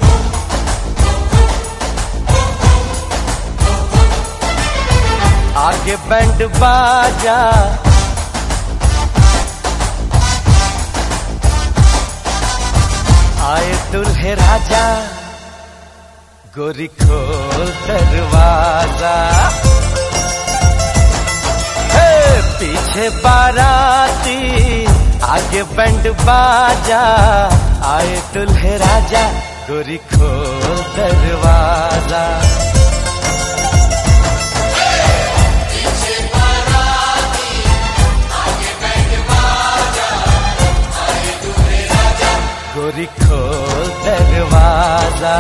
आगे बैंड बाजा, आए दुल्हे राजा, गोरी खोल दरवाजा। हे पीछे बाराती आगे बैंड बाजा, आए दुल्हे राजा, गोरी खोल दरवाजा। गोरी खोल दरवाजा।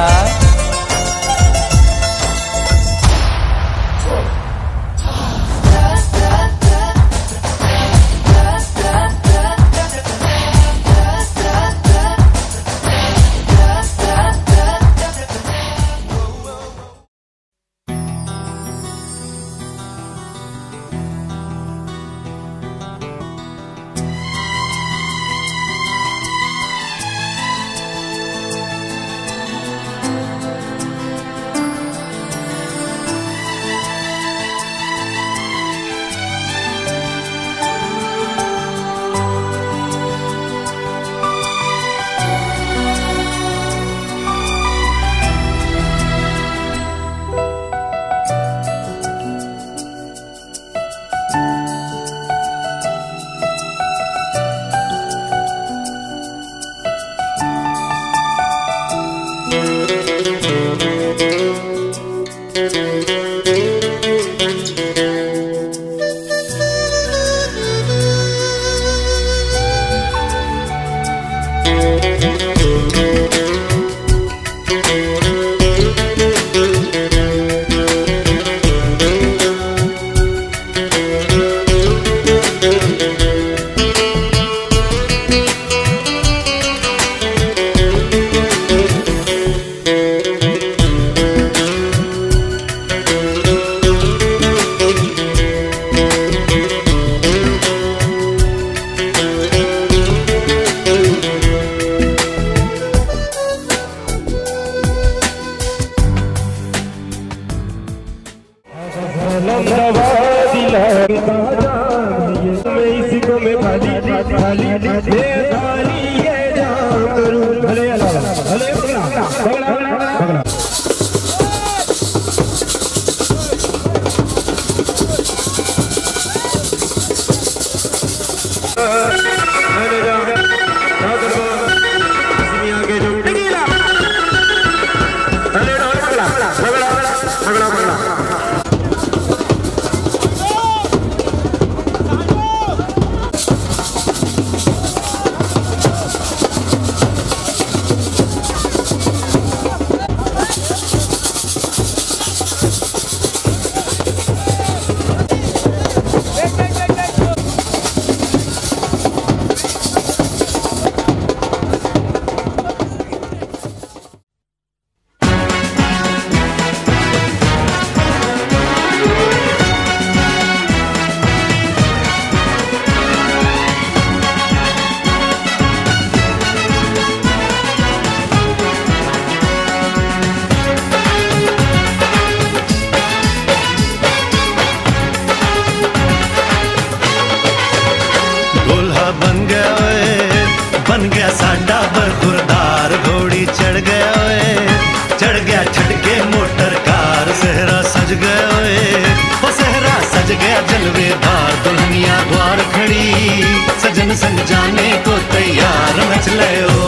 सजन संग जाने को तैयार, नच ले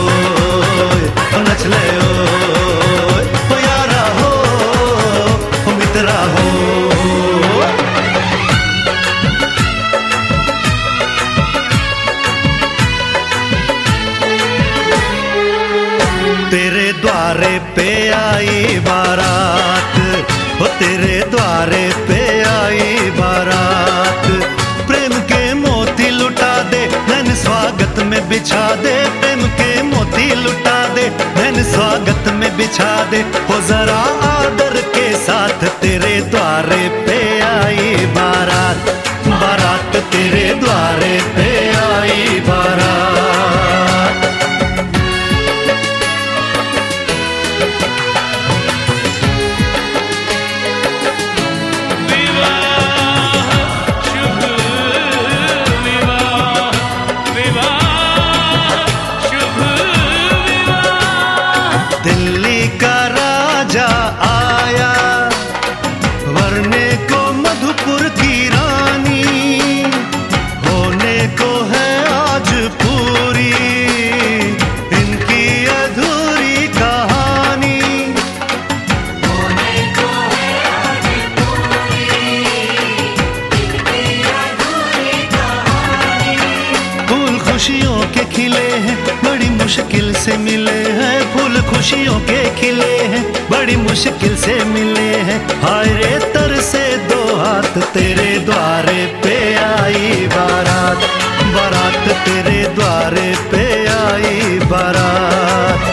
ओ नच ले ओ यारा हो मित्रा हो। तेरे द्वारे पे आई बारात, हो तेरे द्वारे पे आई बारात, प्रेम के मोती लुटा दे नैन स्वागत में बिछा दे, प्रेम के मोती लुटा दे नैन स्वागत में बिछा दे, हो जरा आदर के साथ तेरे द्वारे पे आई बारात, बारात तेरे द्वारे पे आई बारात। से मिले हैं, फूल खुशियों के खिले हैं, बड़ी मुश्किल से मिले हैं। हाय रे तरसे दो हाथ, तेरे द्वारे पे आई बारात, बारात तेरे द्वारे पे आई बारात।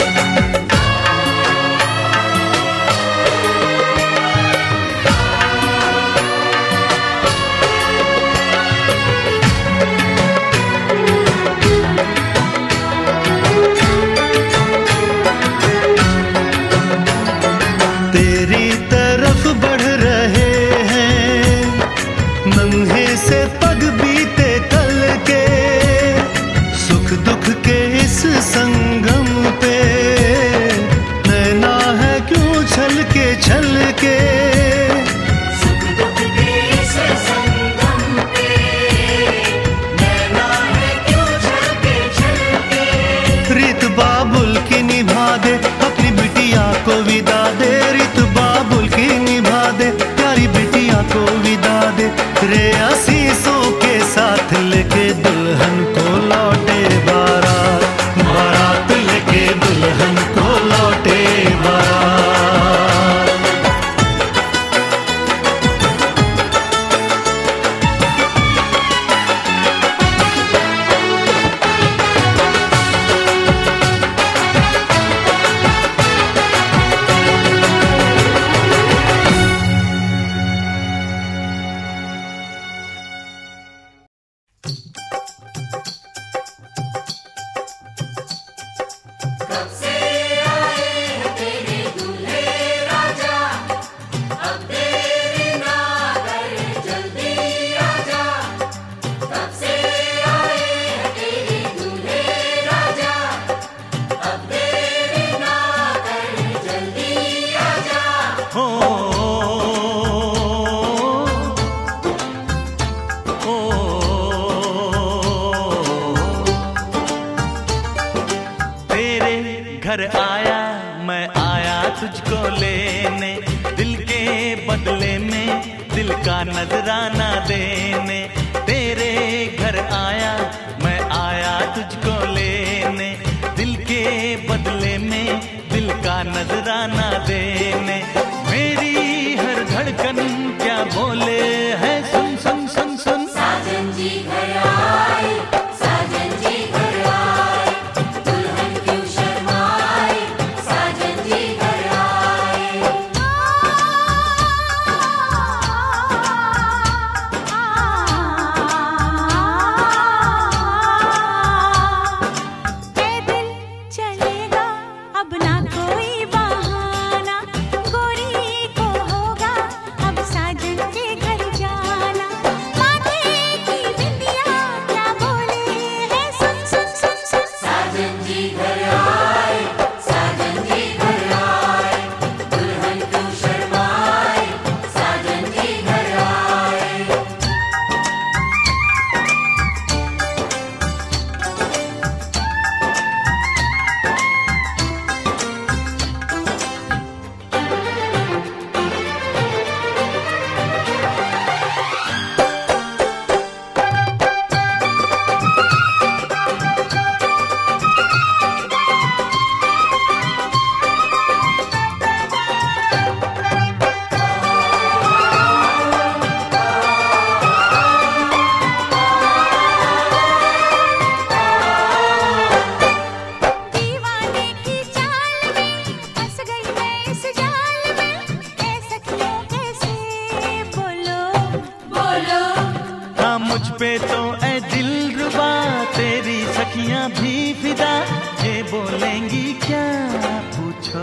तेरी तरफ बढ़ रहे हैं नन्हे से पग बीते कल के, सुख दुख के इस संगम पे नैना है क्यों छल के छल के। सुख दुख के इस संगम पे नैना है क्यों छल के छल के। रीत बाबुल की निभा दे, अपनी बिटिया को विदा दे, रीत बाबुल की निभा दे, प्यारी बिटिया को विदा दे। रे आशीषों के साथ लेके दुल्हन को लौटे बारात, बारात लेके दुल्हन को लौटे बारात। कब से आए हैं तेरे दूल्हे राजा, अब देरी ना कर जल्दी आजा। कब से आए हैं तेरे दूल्हे राजा, अब देरी ना कर जल्दी आजा। हो ओ तेरे घर आया मैं आया तुझको लेने, दिल के बदले में दिल का नजराना देने। तेरे घर आया मैं आया तुझको लेने, दिल के बदले में दिल का नजराना देने। मेरी हर धड़कन क्या बोले है, सुन सुन सुन सुन। साजन जी घर आए, साजन जी घर आए, दुल्हन क्यों शर्माए, साजन जी घर आए। ए दिल चलेगा अब ना कोई बहाना, गोरी को होगा अब साजन के घर जाना। माथे की बिंदिया क्या बोले है, सुन सुन सुन सुन। साजन जी घर आए, साजन जी घर आए, दुल्हन क्यों शर्माए, साजन जी घर आए। दीवाने की चाल में फंस गई मैं इस जाल में, ए सखियों कैसे बोलो बोलो हाँ मुझ पे तो ए दिलरुबा, तेरी सखियां भी फिदा, ये बोलेंगी क्या पूछो।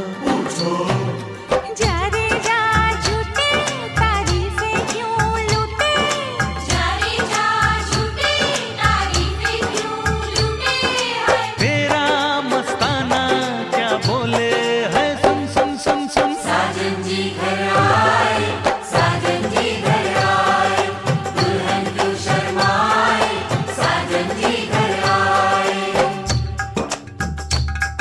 जा रे जा झूठे तारीफें क्यों लूटे, जा रे जा झूठी तारीफें क्यों लूटे हैं। तेरा मस्ताना क्या बोले है, सुन सुन सुन सुन। साजन जी घर आए, साजन जी घर आए, दुल्हन क्यों शर्माए, साजन जी घर आए।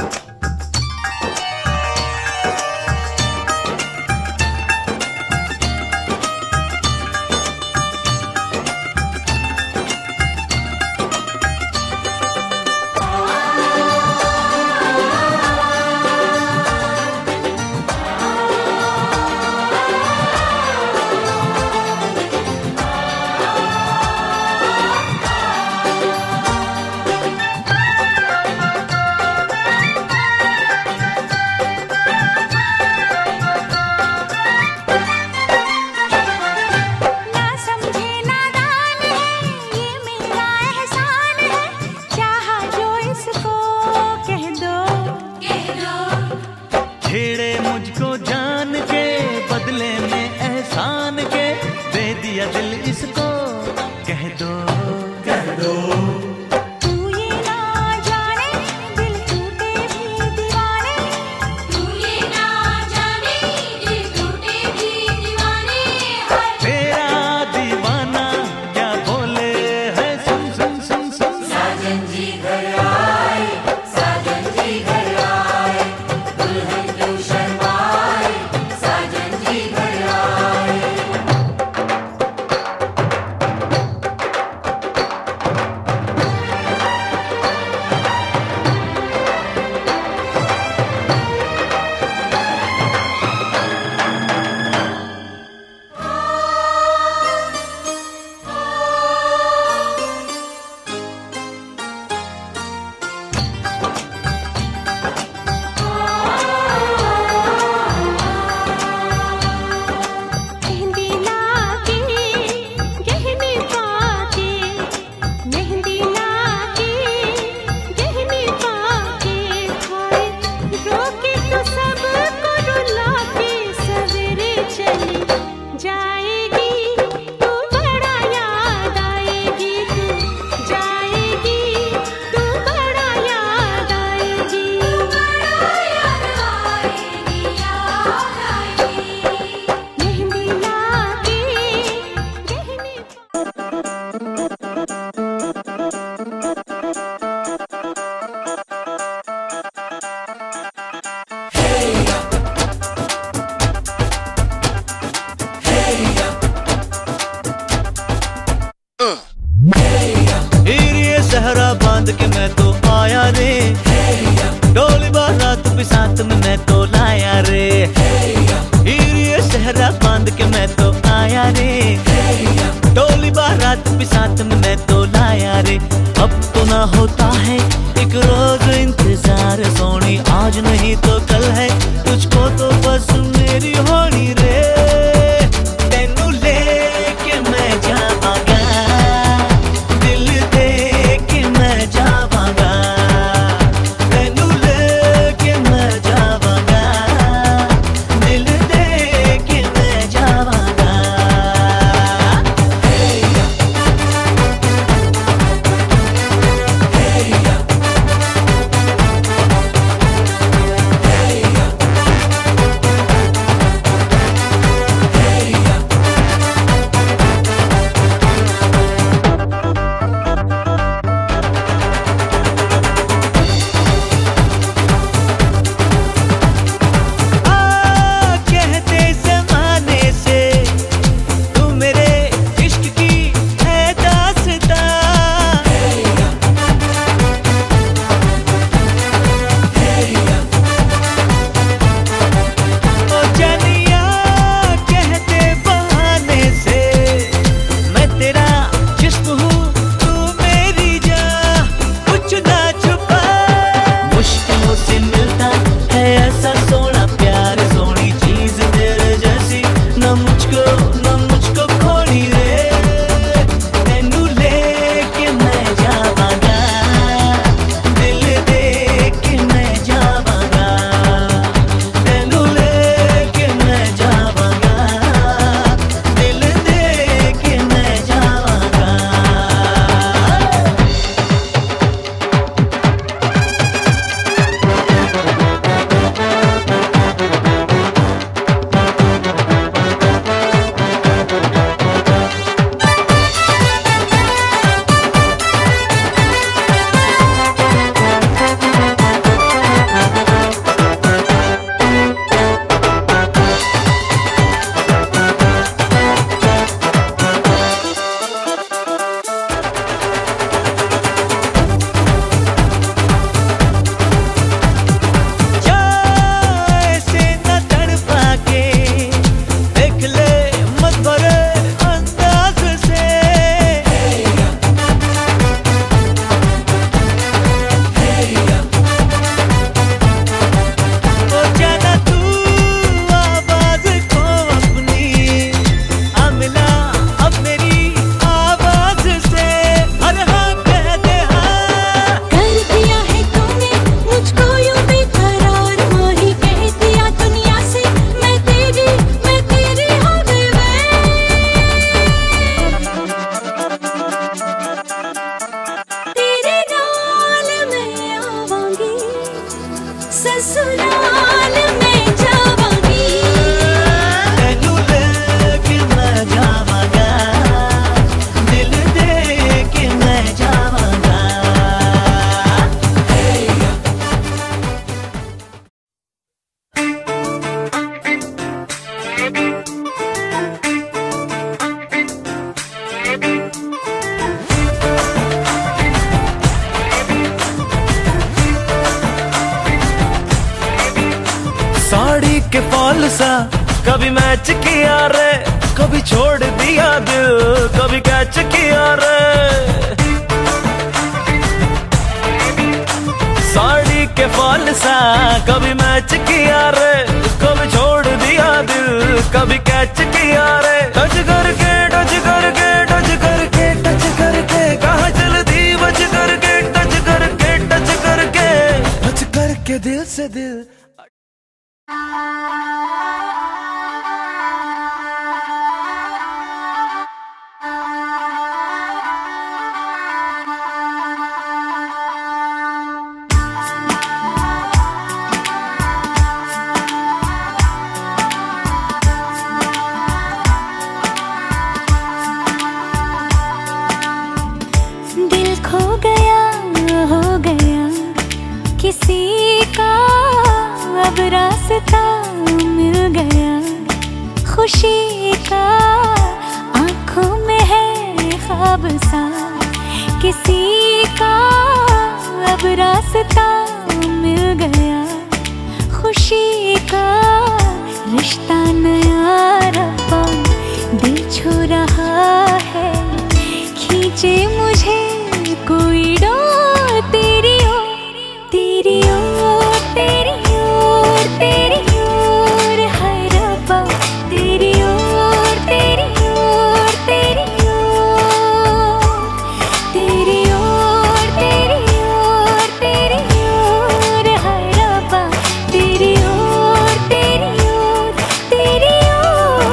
छेड़े मुझको जान के, बदले में एहसान के, दे दिया दिल इसको, कह दो कह दो। तू ये ना जाने दिल टूटे भी दीवाने, तू ये ना जाने दिल टूटे भी दीवाने। तेरा दीवाना क्या बोले है, सुन सुन सुन सुन। साजन जी घर आए, साजन जी घर आए, दुल्हन क्यों शर्माए, साजन जी घर आए। मेहंदी लाके गहने पाके, मेहंदी लाके गहने पाके, खाए रोके तो सबको रुला के, सवेरे चली जाएगी तू, बड़ा याद आएगी तू, जाएगी तू, बड़ा याद आएगी, बड़ा याद आएगी, याद आएगी। मेहंदी लाके गहने हीरे सहरा बांध के मैं तो आया रे, डोली बारात भी साथ में मैं तो लाया रे। हीरे सहरा बांध के मैं तो आया रे, डोली बारात भी साथ में मैं तो लाया रे। अब तो ना होता है एक रोज इंतजार सोनी, आज नहीं तो कल है, तुझको तो बस मेरी होनी रे। तेनू लेके मैं जावांगा, दिल दे के मैं जावांगा, तेनू लेके मैं जावांगा, दिल दे के मैं जावांगा। ससुराल में जावांगी तेनू लेके मैं जावांगा दिल दे के मैं जावांगा साड़ी के फॉल सा कभी मैच किया रे कभी छोड़ दिया दिल कभी कैच किया रे साड़ी के फॉल सा कभी मैच किया रे कभी छोड़ दिया दिल कभी कैच किया रे टच करके टच करके टच करके टच करके कहाँ चलती बच करके टच करके टच करके टच करके दिल से दिल दिल खो गया हो गया किसी का अब रास्ता मिल गया खुशी का आंखों में है ख्वाब सा किसी का अब रास्ता मिल गया खुशी का रिश्ता नया रब्बा दिल छू रहा है खींचे मुझे कोई डोर तेरी ओर तेरी ओर तेरी ओर तेरी ओर हाय रब्बा तेरी ओर तेरी ओर तेरी ओर तेरी ओर तेरी ओर तेरी ओर हाय रब्बा तेरी ओर तेरी ओर तेरी ओर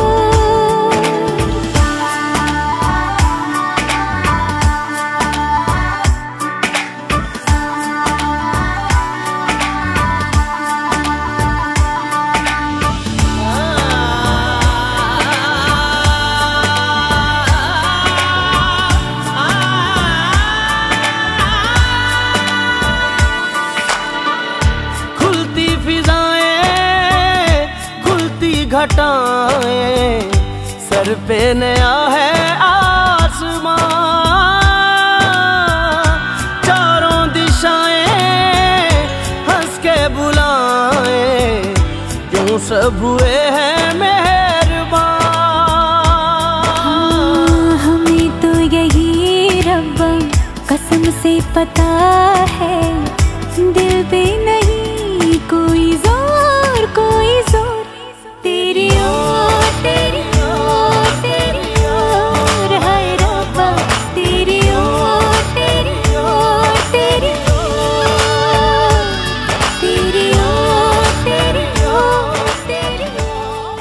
खुलती फिजाएं खुलती घटाएं सर पे नया है आसमां चारों दिशाएं हंस के बुलाएं यूं सब हुए हैं मेहरबान हमें तो यही रब्बा कसम से पता है दिल पे नहीं कोई जोर कोई जोर तेरी ओर तेरी ओर तेरी ओर हाय रब्बा तेरी ओर तेरी ओर तेरी ओर तेरी ओर तेरी ओर तेरी ओर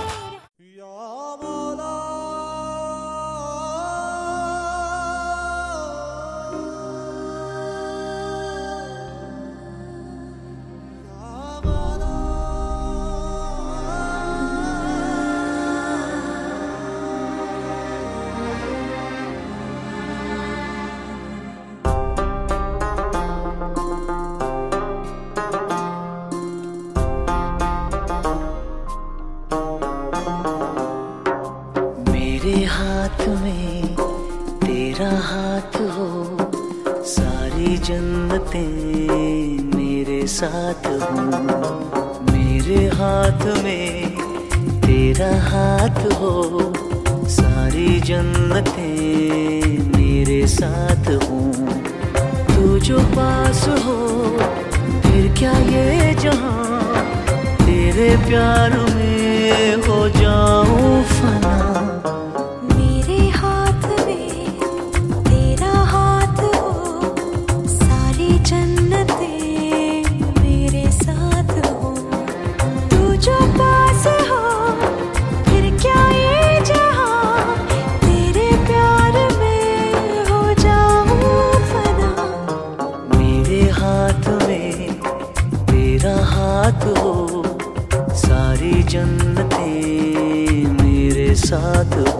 मेरे हाथ में तेरा हाथ हो सारी जन्नतें मेरे साथ हो मेरे हाथ में तेरा हाथ हो सारी जन्नतें मेरे साथ हो तू जो पास हो फिर क्या ये जहां तेरे प्यार में हो जाऊं फना मेरे हाथ में तेरा हाथ हो सारी जन्नतें मेरे साथ हो तू जो पास हो फिर क्या ये जहां तेरे प्यार में हो जाऊं फना मेरे हाथ में तेरा साथ हो, सारी जन्नतें मेरे साथ हो।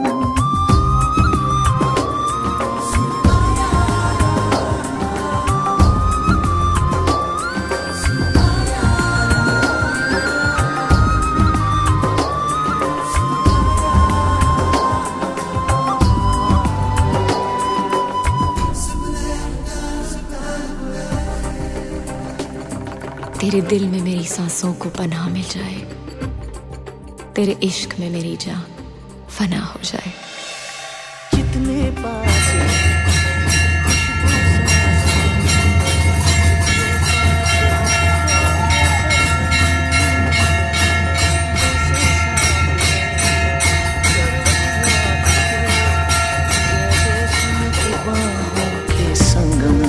तेरे दिल में मेरी सांसों को पनाह मिल जाए, तेरे इश्क में मेरी जान फना हो जाए। जितने पास के संगम,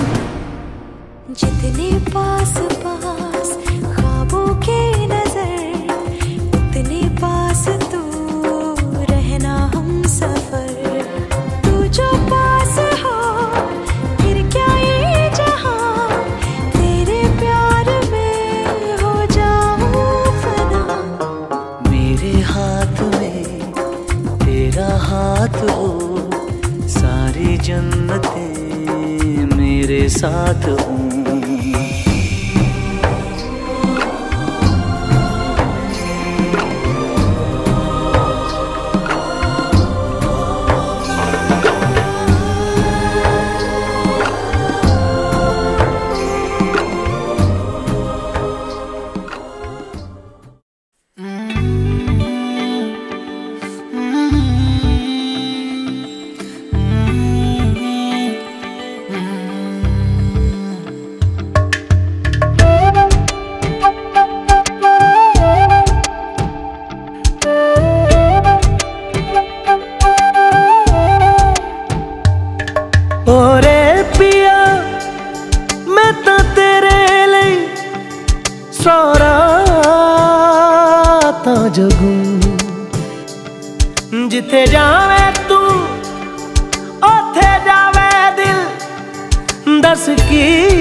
जितने पास पास ख्वाबों के नजर, उतने पास तू रहना हम सफर। तू जो पास हो फिर क्या ये जहां, तेरे प्यार में हो जाऊं फना। मेरे हाथ में तेरा हाथ हो, सारी जन्नतें मेरे साथ हो। ओरे पिया मैं तो तेरे लिए सारा ता जगू, जिथे जावे तू ओथे जावे दिल, दस की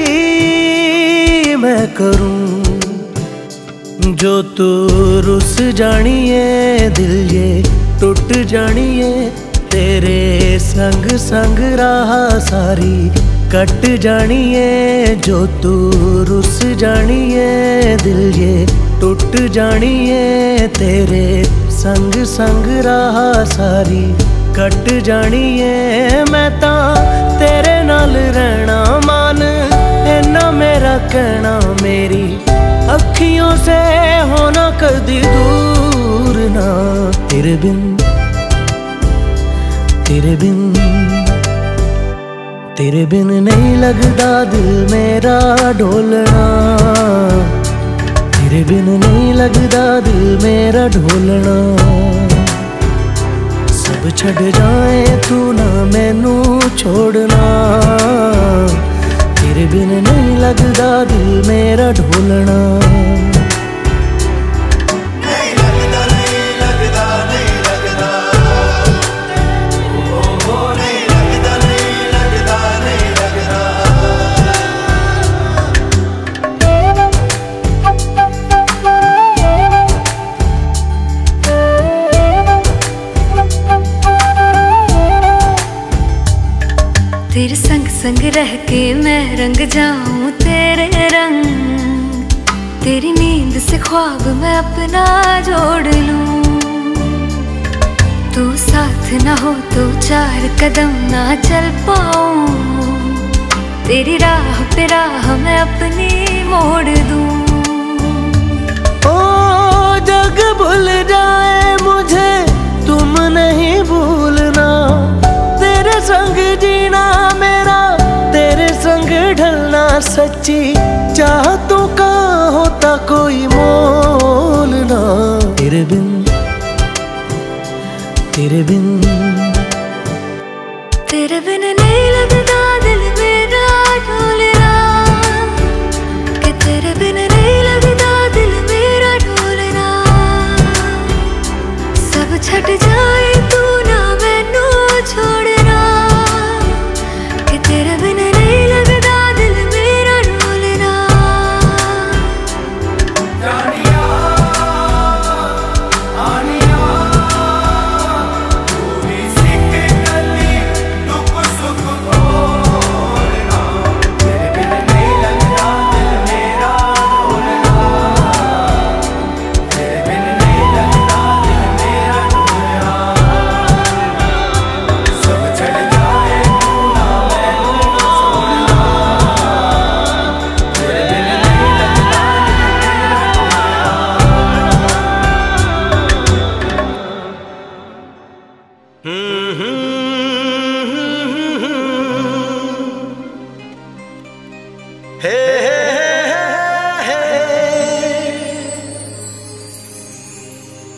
मैं करूं। जो तू रुस जानिए दिल ये टूट जानिए, तेरे संग संग राह सारी कट जानिए। जो तू रुस जानिए दिल ये टूट जानिए, तेरे संग संग राह सारी कट जानिए। मैं ता तेरे नाल रहना मान, इन्ना मेरा कहना, मेरी अखियों से होना कदी दूर ना। तेरे बिन तेरे बिन तेरे बिन नहीं लगदा दिल मेरा ढोलना, तेरे बिन नहीं लगदा दिल मेरा ढोलना। सब छड़ जाए तू ना मैनू छोड़ना, तेरे बिन नहीं लगदा दिल मेरा ढोलना। तेरे संग संग रह के मैं रंग जाऊं तेरे रंग, तेरी नींद से ख्वाब मैं अपना जोड़ लूं। तू साथ ना हो तो चार कदम ना चल पाऊं, तेरी राह पे राह मैं अपनी मोड़ दूं। ओ जग भूल जाए मुझे तुम नहीं भूलना, तेरे संग जीना मेरा तेरे संग ढलना। सच्ची चाहतों का होता कोई मोल ना। तेरे बिन तेरे बिन तेरे बिन नहीं लगदा दिल मेरा ढोलना, कि तेरे बिन नहीं लगदा दिल मेरा ढोलना। सब छट जाए तू ना मैनू छोड़ना, कि तेरे बिन नहीं लगदा दिल मेरा ढोलना।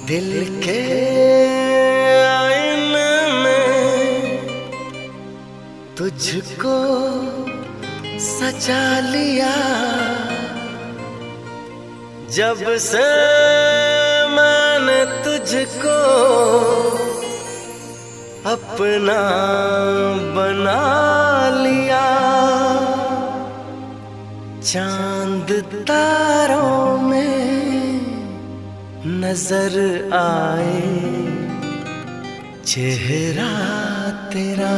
दिल के आईने में तुझको सजा लिया, जब से मैंने तुझको अपना बना लिया। चांद तारों में नजर आए चेहरा तेरा।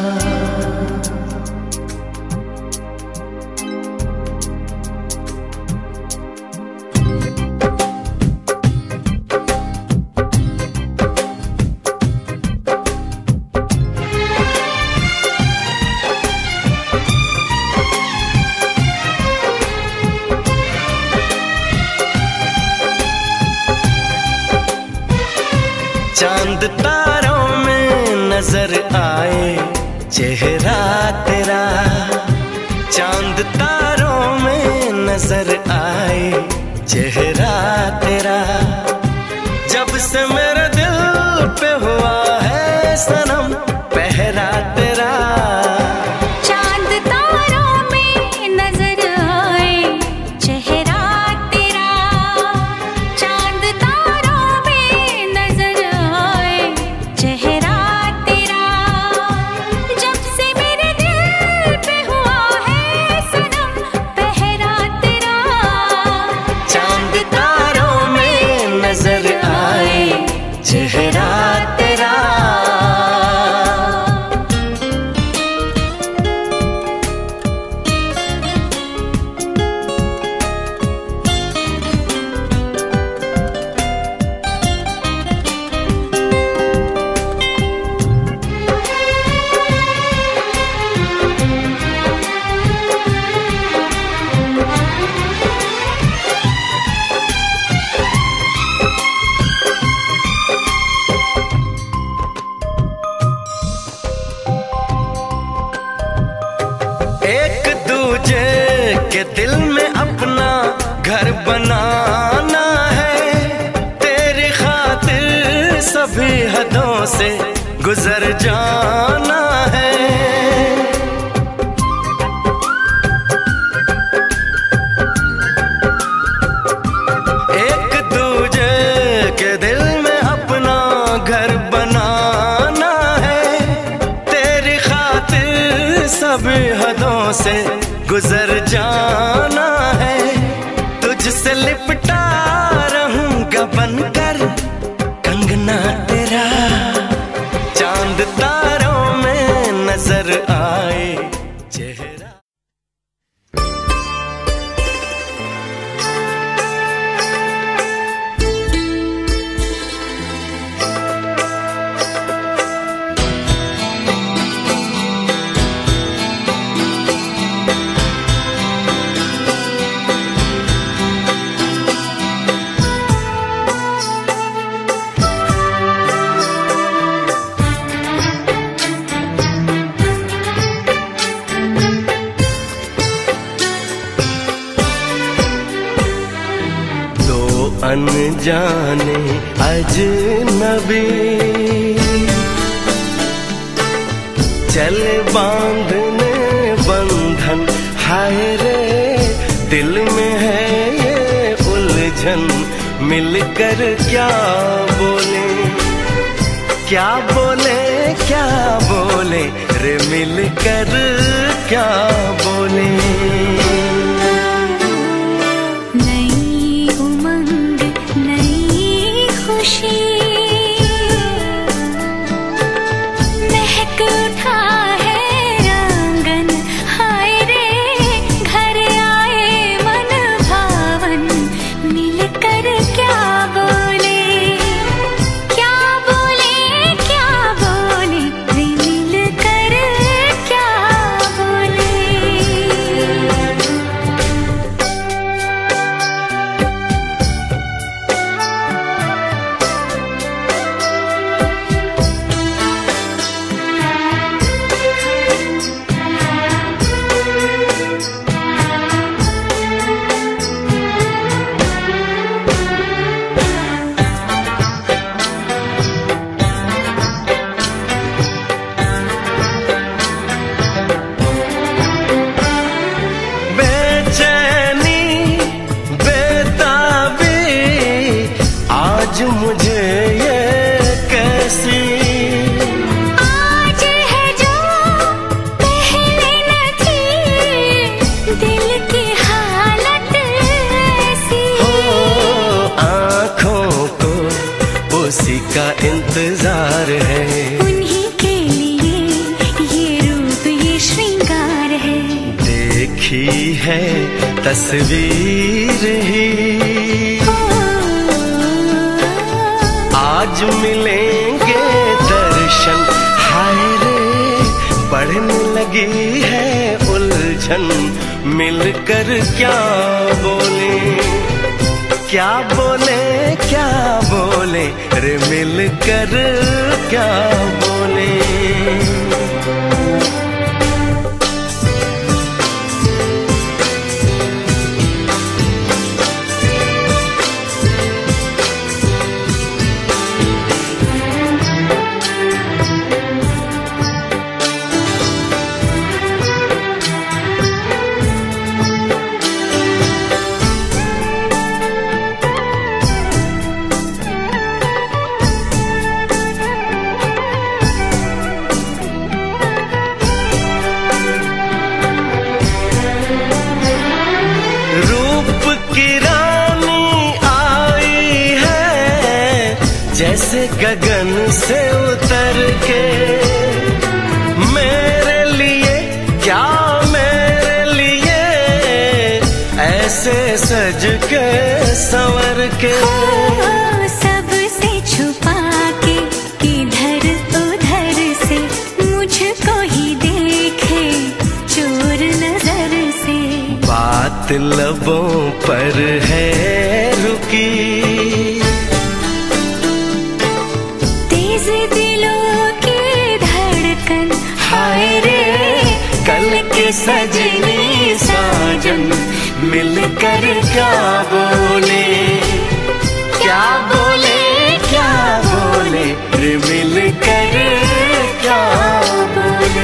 चांद तारों में नजर आए चेहरा तेरा, चांद तारों में नजर आए चेहरा तेरा। जब से मेरे दिल पे हुआ है सनम पहरा तेरा। चांद तारों में नजर आए चेहरा तेरा, चांद तारों में नजर आए चेहरा तेरा। जब से मेरे दिल पे हुआ है सनम पहरा तेरा। चांद तारों में नजर आए चेहरा तेरा। एक दूजे के दिल में अपना घर बनाना है, तेरी खातिर सभी हदों से गुजर जाना है। एक दूजे के दिल में अपना घर बनाना है, तेरी खातिर सभी हदों से गुजर जाना है। तुझसे लिपटा रहूंगा बनकर कंगना तेरा। चांद तारों में नजर आए चेहरा। अनजाने अजनबी चल बांधने बंधन, हाय रे दिल में है ये उलझन। मिलकर क्या बोले क्या बोले क्या बोले रे, मिलकर क्या बोले। महक उठा है आंगन, हाय रे घर आए मन भावन। मिलकर क्या बोले क्या बोले क्या बोले रे, मिलकर क्या बोले। तस्वीर ही। आज मिलेंगे दर्शन, हाय रे बढ़ने लगी है उलझन। मिलकर क्या बोले, क्या बोले, क्या बोले रे मिलकर क्या बोले। जैसे गगन से उतर के मेरे लिए, क्या मेरे लिए ऐसे सज के संवर के। सबसे छुपा के किधर उधर से मुझको ही देखे चोर नजर से। बात लबों पर है रुकी, दिलों की धड़कन, हाय रे कल के सजनी साजन। मिलकर क्या बोले, क्या बोले, क्या बोले रे मिलकर क्या बोले।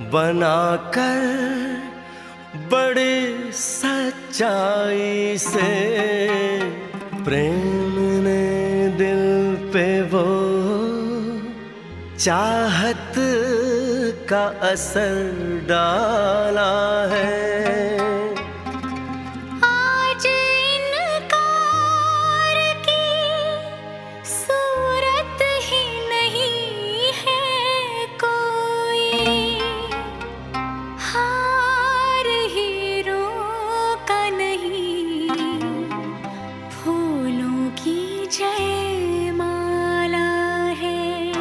बनाकर बड़ी सच्चाई से प्रेम ने दिल पे वो चाहत का असर डाला है। आज इनकार की सूरत ही नहीं है कोई, हार हीरों का नहीं, फूलों की जयमाला है।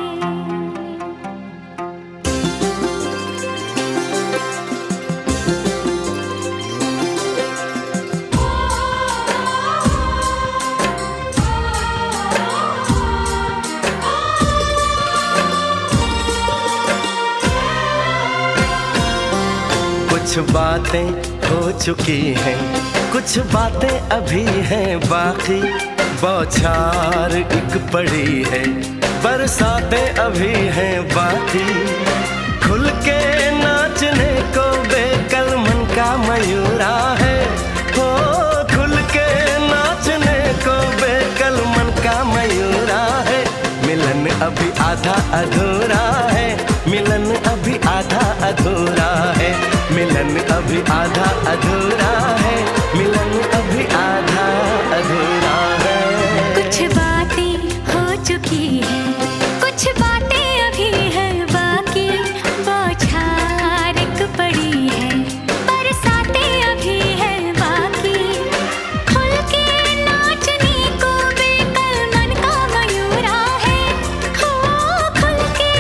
कुछ बातें हो चुकी हैं, कुछ बातें अभी हैं बाकी, बौछार एक पड़ी है, बरसातें अभी हैं बाकी। खुल के नाचने को बेकल मन का मयूरा है, हो खुल के नाचने को बेकल मन का मयूरा है। मिलन अभी आधा अधूरा है, मिलन अभी आधा अधूरा है, मिलन अभी आधा अधूरा है, मिलन अभी आधा अधूरा है। कुछ बातें हो चुकी हैं, कुछ बातें अभी हैं बाकी, बौछार एक पड़ी है, बरसातें अभी हैं बाकी। खुल के नाचने को बेकल मन का मयूरा है, हो खुल के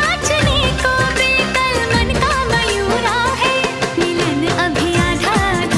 नाचने को बेकल मन का मयूरा है। मिलन अभी आधा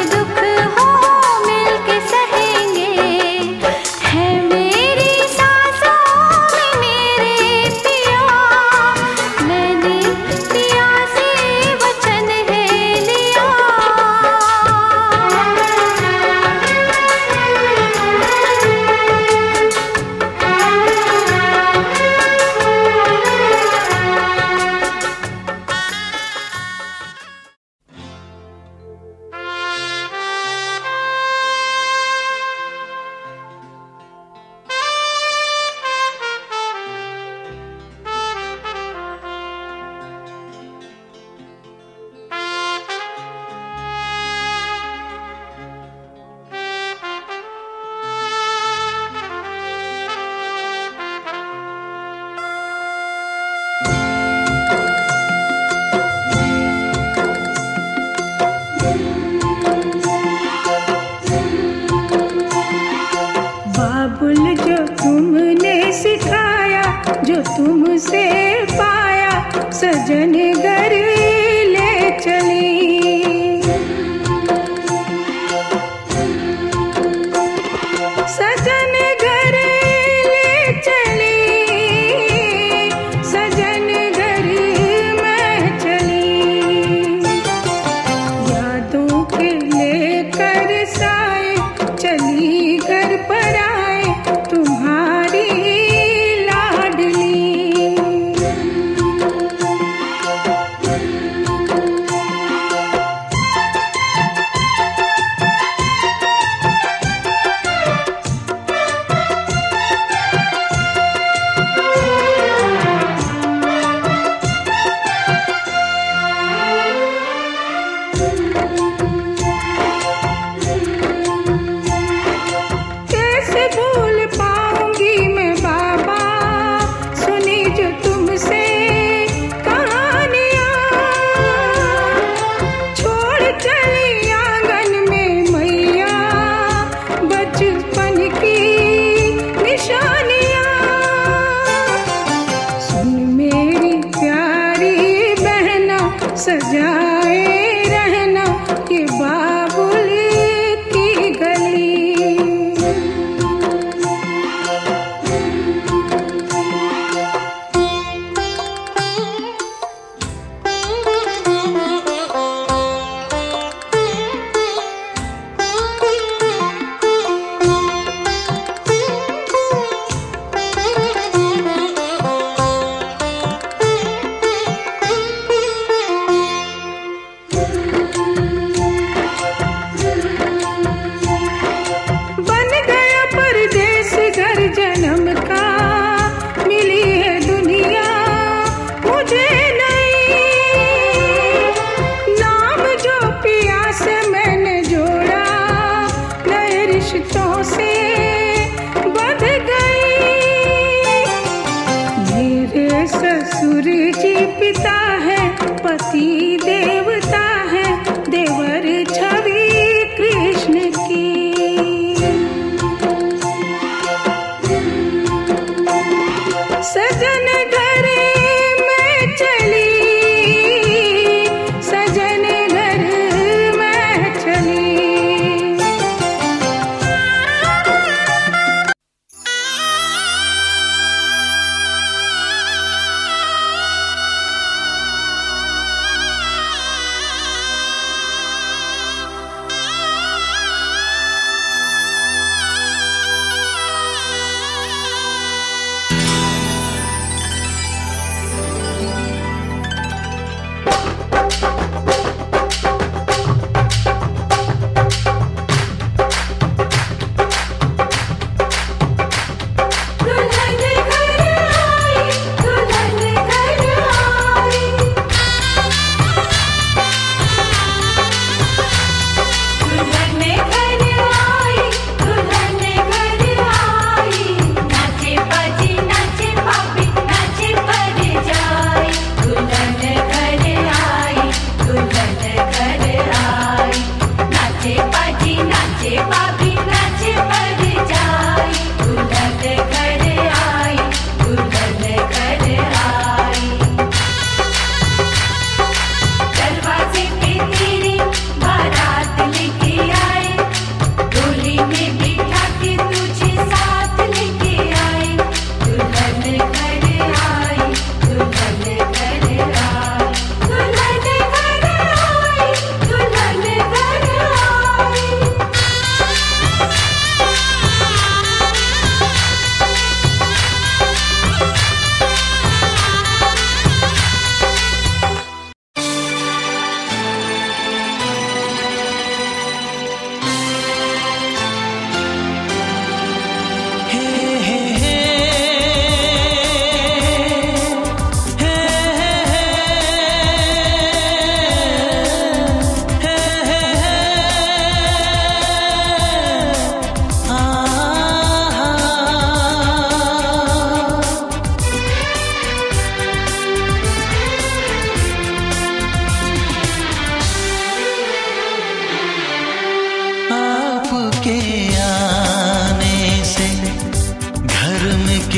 दुख हो मिलके सहेंगे, है मेरी सांसों में मेरे पिया, मैंने पिया से वचन है लिया।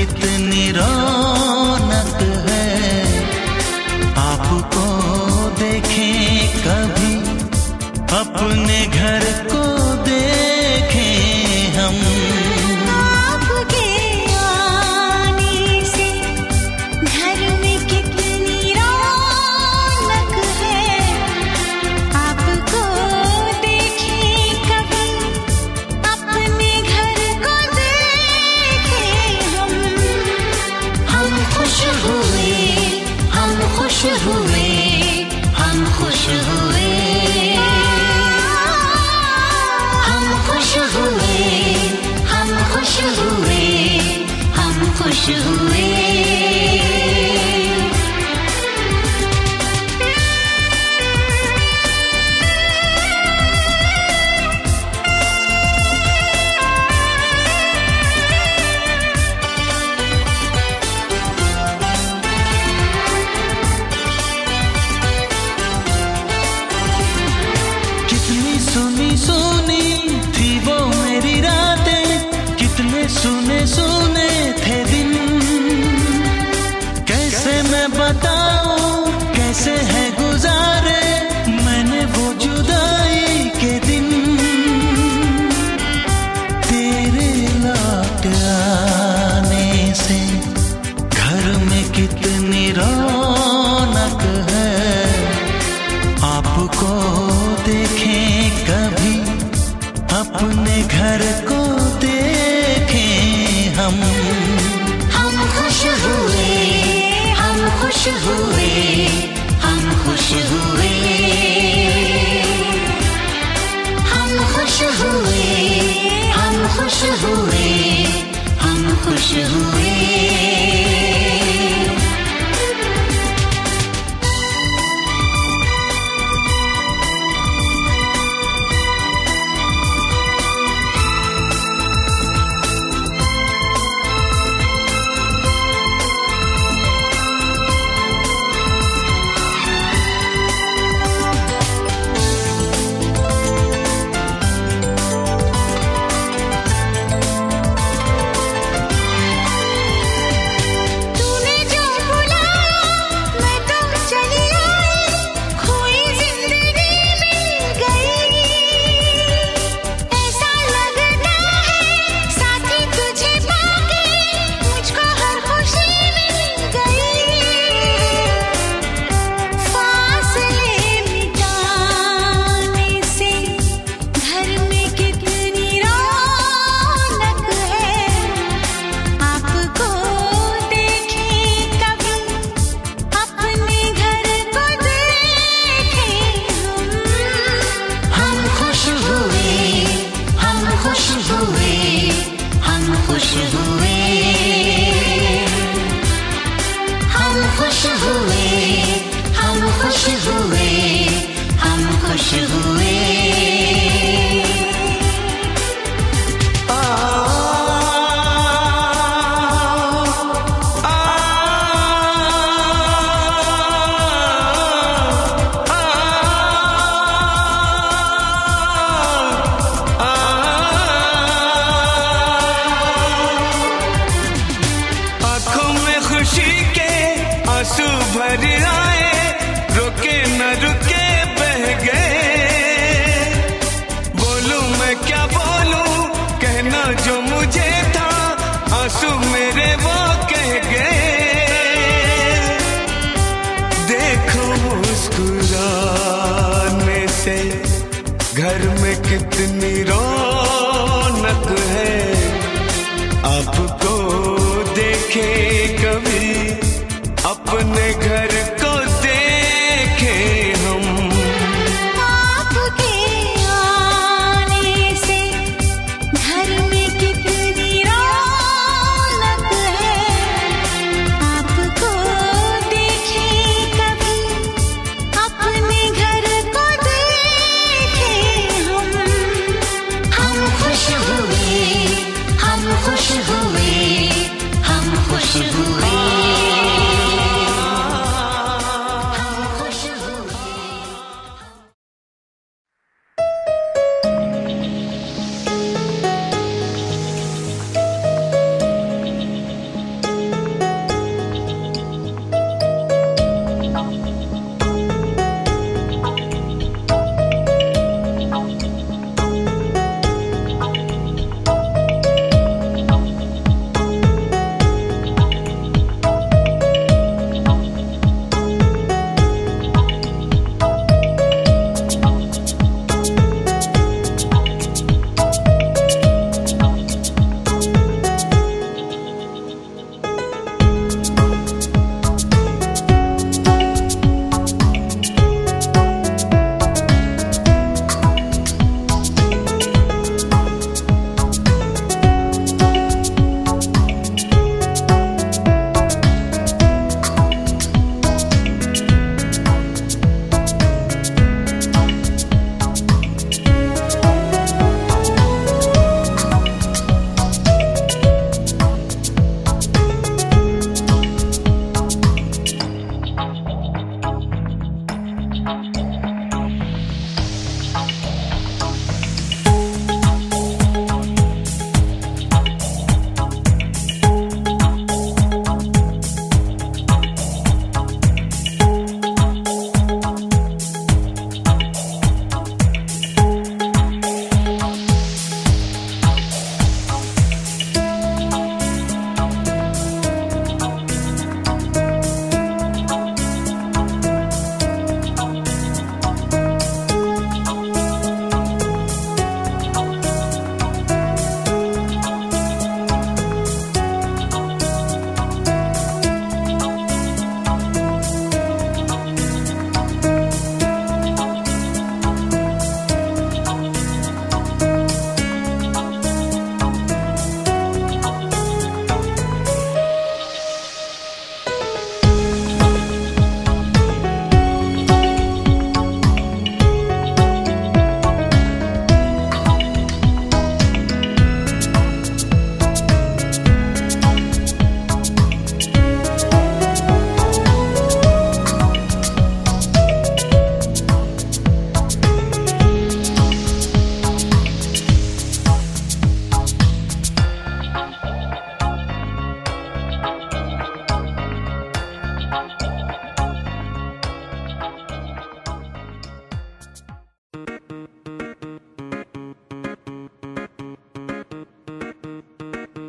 कितनी रौनक है, आपको देखें कभी, अपने घर को देखें हम। आपके आने से घर में कितनी रौनक है, आपको देखें कभी, अपने घर को देखें हम। हम खुश हुए, हम खुश हुए, हम खुश हुए, हम खुश हुए, हम खुश हुए, हम खुश हुए। कितनी सुनी सुनी थी वो मेरी रातें, कितने सुने सुने थे दिन। कैसे मैं बताऊं कैसे है गुजारे मैंने वो जुदाई के दिन। तेरे लौट आने से घर में कितनी रौनक है, आपको देखें कभी, अपने घर को देखें हम। हम खुश हुए, हम खुश हुए, हम खुश हुए, हम खुश हुए, हम खुश हुए, हम खुश हुए। तूने जो बुलाया मैं तो चली आई, खोई जिंदगी मिल गई। ऐसा लगता है साथी तुझे पाके मुझको हर खुशी मिल गई। फासले मिटाने से घर में कितनी रौनक है, आपको देखें कभी, अपने घर को देखें हम। हम खुश हुए, हम खुश हुए, हम खुश हुए, हम खुश हुए, हम खुश हुए, हम खुश हुए। आँखों में खुशी के आंसू भर आए, रुके न रुके बह गए। बोलूं मैं क्या बोलूं, कहना जो मुझे था, आंसू मेरे वो कह गए। देखो मुस्कुराने से घर में कितनी रौनक है, आपको देखे कभी, अपने घर को देखे हम। आपके आने से घर में कितनी रौनक है, आपको देखें कभी, अपने घर को देखें हम। हम खुश हुए, हम खुश हुए, हम खुश हुए।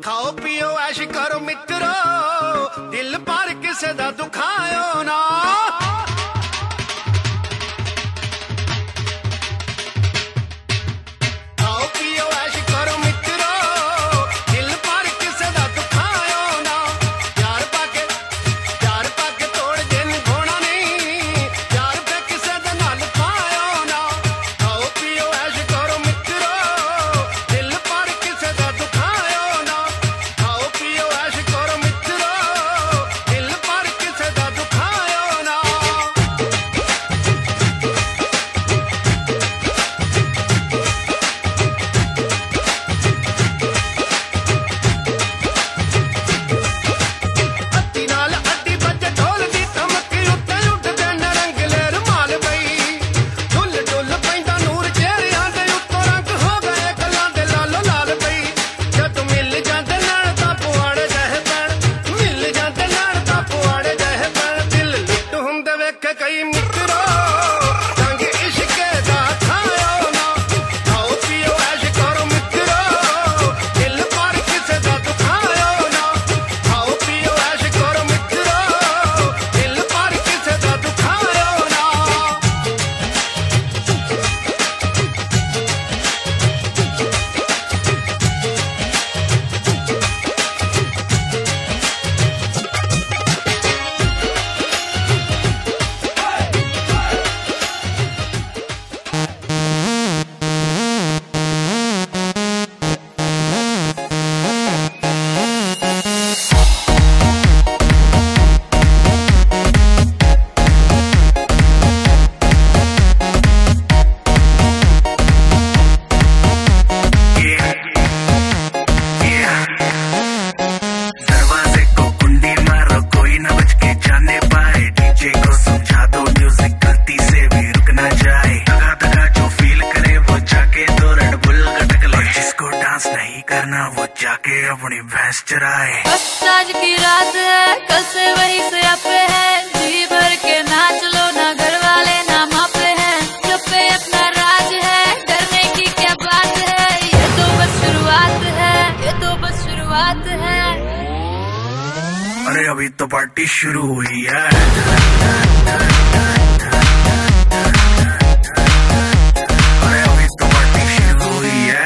खाओ पियो ऐश करो मित्रो, दिल पर किसे दा दुखायो ना। खाओ पियो ऐश करो मित्रो, दिल पर किसे दा दुखायो ना। प्यार पाके प्यार पाके तोड़ दिन घोड़ा नहीं, प्यार पे किसे दे नाल पायो ना। खाओ पियो ऐश करो मित्रो, दिल पर किसे दा दुखायो ना। खाओ पियो ऐश करो मित्रो, दिल पर किसे दा दुखायो ना। अद्दी नाल अद्दी बजे ढोल दी धमकी उत्ते उठदे नरंगले रुमाल बई। डुल डुल पैंदा नूर चेहरियां दे उत्तों रंग हो गए गल्लां दे लालो लाल बई। जद मिल जांदे नाल तां पुआड़े जह पैण, मिल जांदे नाल तां पुआड़े जह पैण। दिल लुट हुंदे वेखे कई मित्रो, रंग इश्के दा खायो ना। खाओ पियो ऐश करो मित्रो, दिल पर किसे दा दुखायो ना। खाओ पियो ऐश करो मित्रो, दिल पर किसे दा दुखायो ना। दरवाजे को कुंडी मारो कोई न बच के जाने पाए। डीजे को समझा दो म्यूजिक गलती से भी रुक ना जाए। दगा दगा जो फील करे वो जाके दो रेड बुल गटक ले। जिसको डांस नहीं करना वो जाके अपनी भैंस चराए। बस आज की रात है, कल से वही से आपे है। जी भर के नाच लो, ना घर वाले ना मापे हैं। जो पे अपना राज है, डरने की क्या बात है। ये तो बस शुरुआत है, ये तो बस शुरुआत है। अरे अभी तो पार्टी शुरू हुई है। अरे अभी तो पार्टी शुरू हुई है।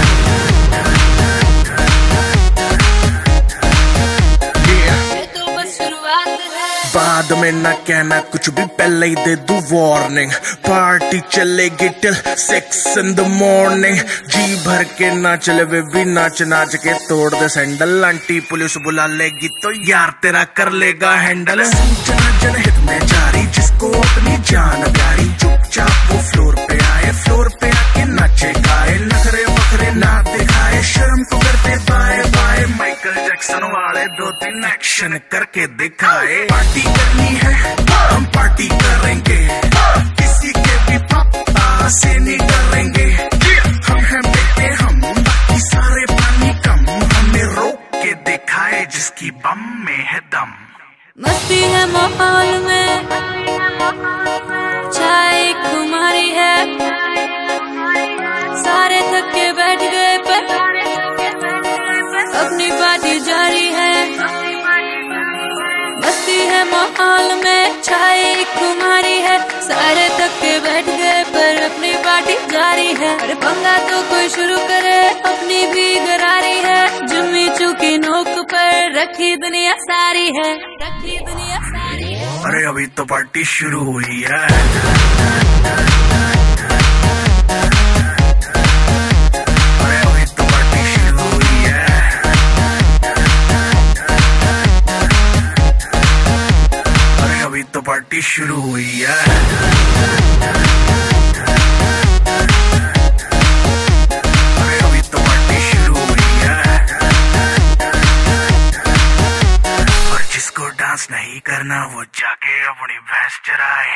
ये तो बस शुरुआत है। बाद में ना कहना कुछ भी, पहले ही दे दूं वार्निंग। पार्टी चलेगी till six in the morning. जी भर के ना चले वे भी नाच नाच के तोड़ दे सैंडल। आंटी पुलिस बुला लेगी तो यार तेरा कर लेगा हैंडल। सूचना जनहित में जारी, जिसको अपनी जान प्यारी। चुपचाप वो फ्लोर पे आए, फ्लोर पे आके नाचे गाए। नखरे वखरे ना दिखाए, शर्म को करते बाय बाय। माइकल जैक्सन वाले दो तीन एक्शन करके दिखाए। पार्टी करनी है हम पार्टी करेंगे, किसी के भी पापा से नहीं डरेंगे। हम हैं बेटे हम, बाकी सारे पानी कम। हमें रोक के दिखाए जिसकी बम में है दम। मस्ती है माहौल में, चाय खुमारी है। सारे थक के बैठ गए पर अपनी पार्टी जारी है। मस्ती है माहौल में, चाय खुमारी है। सारे थक के बैठ गए पर अपनी पार्टी जारी है। अरे पंगा तो कोई शुरू करे, अपनी भी गरारी है। जुम्मी चूकी नोक पर रखी दुनिया सारी है, रखी दुनिया सारी है। अरे अभी तो पार्टी शुरू हुई है। अरे अभी तो पार्टी शुरू हुई है। अरे अभी तो पार्टी शुरू हुई है। अरे अभी तो पार्टी शुरू हुई है। और जिसको डांस नहीं करना वो जाके अपनी भैंस चराए।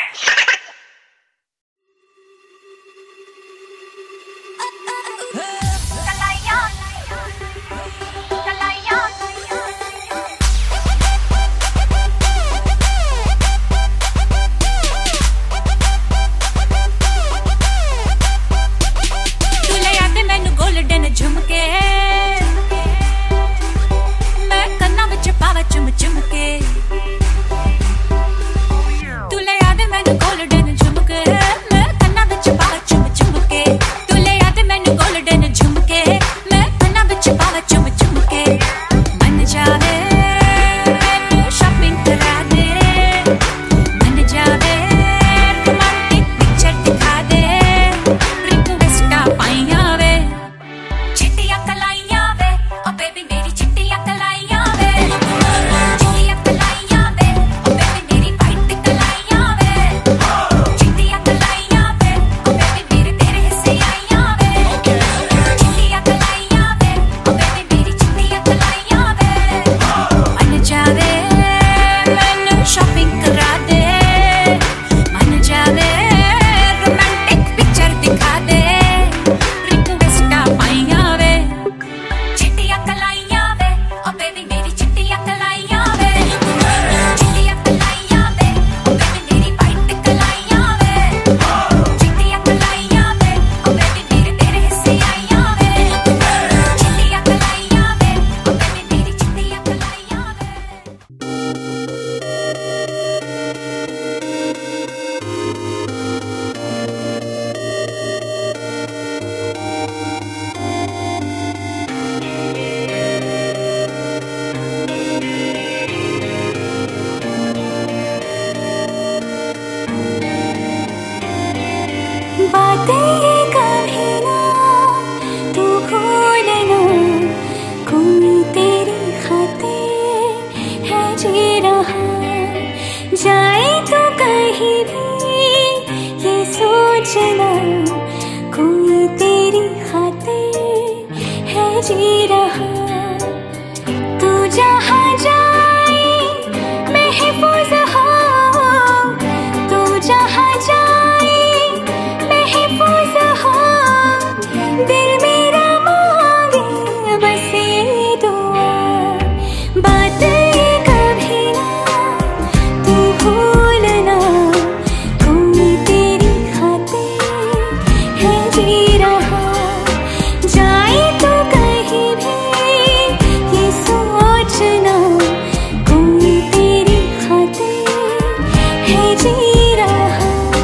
जी रहा। तू जहाँ जाए महफूज हो, तू जहाँ जाए महफूज हो। दिल मेरा मांगे बस ये दुआ, बात ये कभी ना तू भूलना, कोई तेरी खातिर है जी रहा। जाए तो कहीं भी ये सोचना, कोई तेरी खातिर है जी रहा।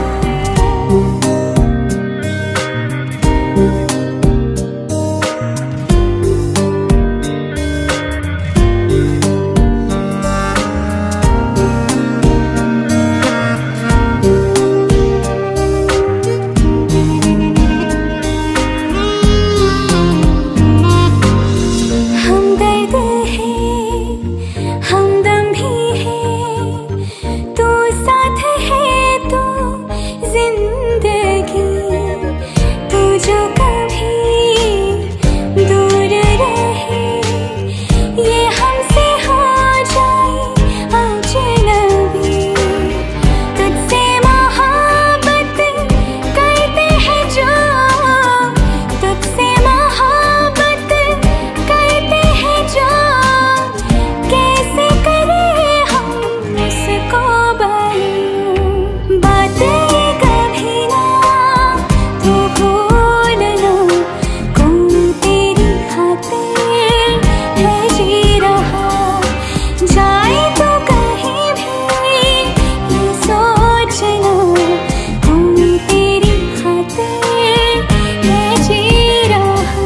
हमदर्द है, हमदम भी है, तू साथ है तो जिंदगी। तू जो कभी दूर रहे, ये हमसे हो जाए अजनबी। तुझसे मोहब्बत करते हैं जो, तुझसे मोहब्बत करते हैं जो, कैसे करें हम इसको बयां। बात ये कभी ना तू भूलना, कोई तेरी खातिर है जी रहा। जाए तो कहीं भी ये सोचना, कोई तेरी खातिर है जी रहा।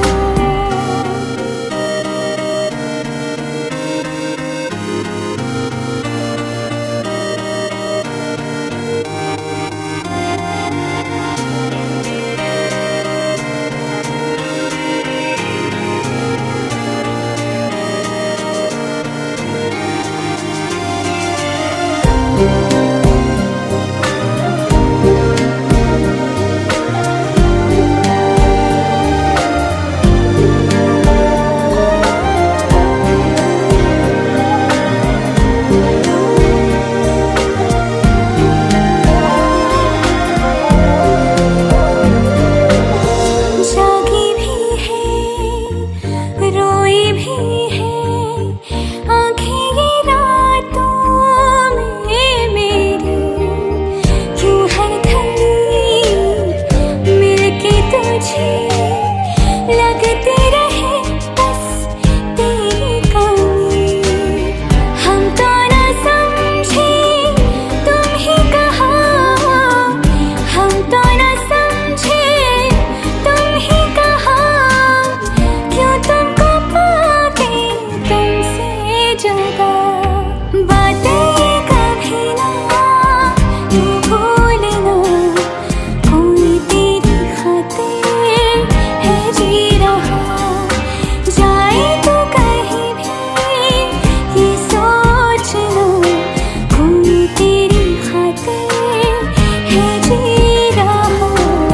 जागी भी है, रोई भी है, आंखें ये रातों में मेरी। क्यों हर घड़ी मिलके तुझे लगती रहे बस तेरी कमी। हम तो ना समझे तुम ही कहा, हम तो ना समझे तुम ही कहा। क्यों तुमको पाके तुमसे जुदा, बात ये कभी ना तू भूलना, कोई तेरी खातिर है जी रहा। जाए तो कहीं भी ये सोचना, कोई तेरी खातिर है जी रहा।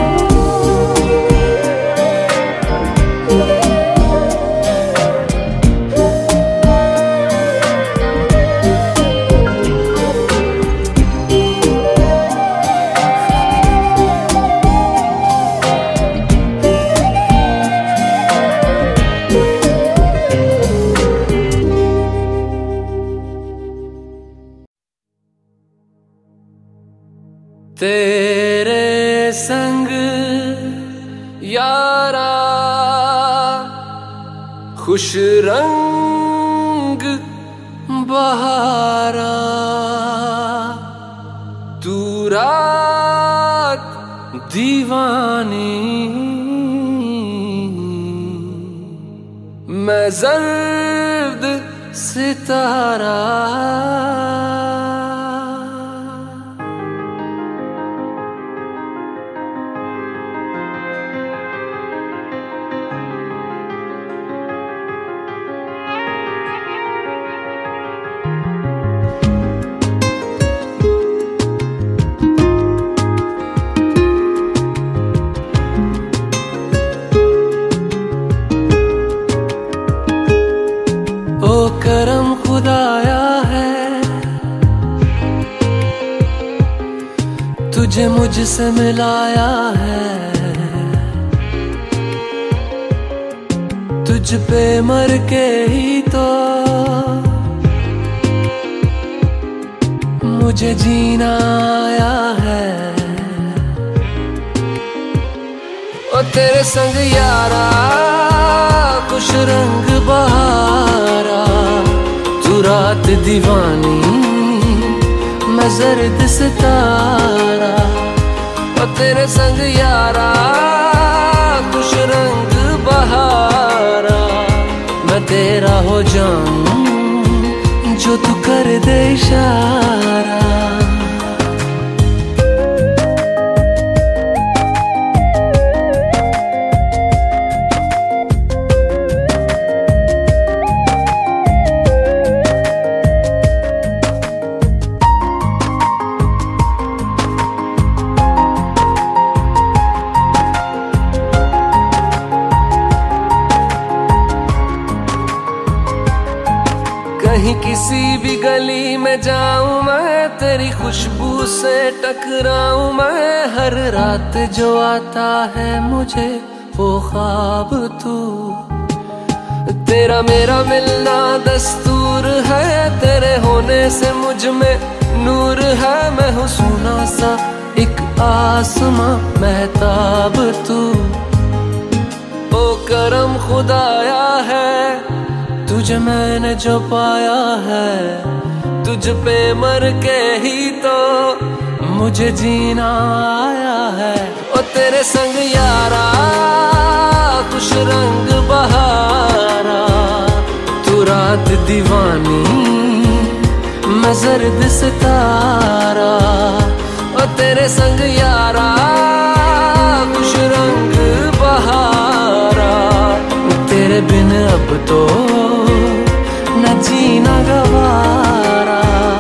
तेरे संग यारा खुश रंग बहारा, तू रात दीवानी, मैं जर्द सितारा। मुझसे मिलाया है, तुझ पे मर के ही तो मुझे जीना आया है। ओ तेरे संग यारा कुछ रंग बहारा, तू रात दीवानी मैं जर्द सितारा। ओ तेरे संग यारा कुछ रंग बहारा, मैं तेरा हो जाऊं जो तू कर दे इशारा। कहीं किसी भी गली में जाऊं मैं, तेरी खुशबू से टकराऊं मैं। हर रात जो आता है मुझे वो ख्वाब तू, तेरा मेरा मिलना दस्तूर है। तेरे होने से मुझ में नूर है, मैं हूँ सोना सा एक आसमां महताब तू। ओ करम खुदाया है तुझे मैंने जो पाया है, तुझ पे मर के ही तो मुझे जीना आया है। ओ तेरे संग यारा कुछ रंग बहारा, तू रात दीवानी मैं जर्द सितारा। ओ तेरे संग यारा कुछ रंग बहारा, तेरे बिन अब तो न जीना गवारा।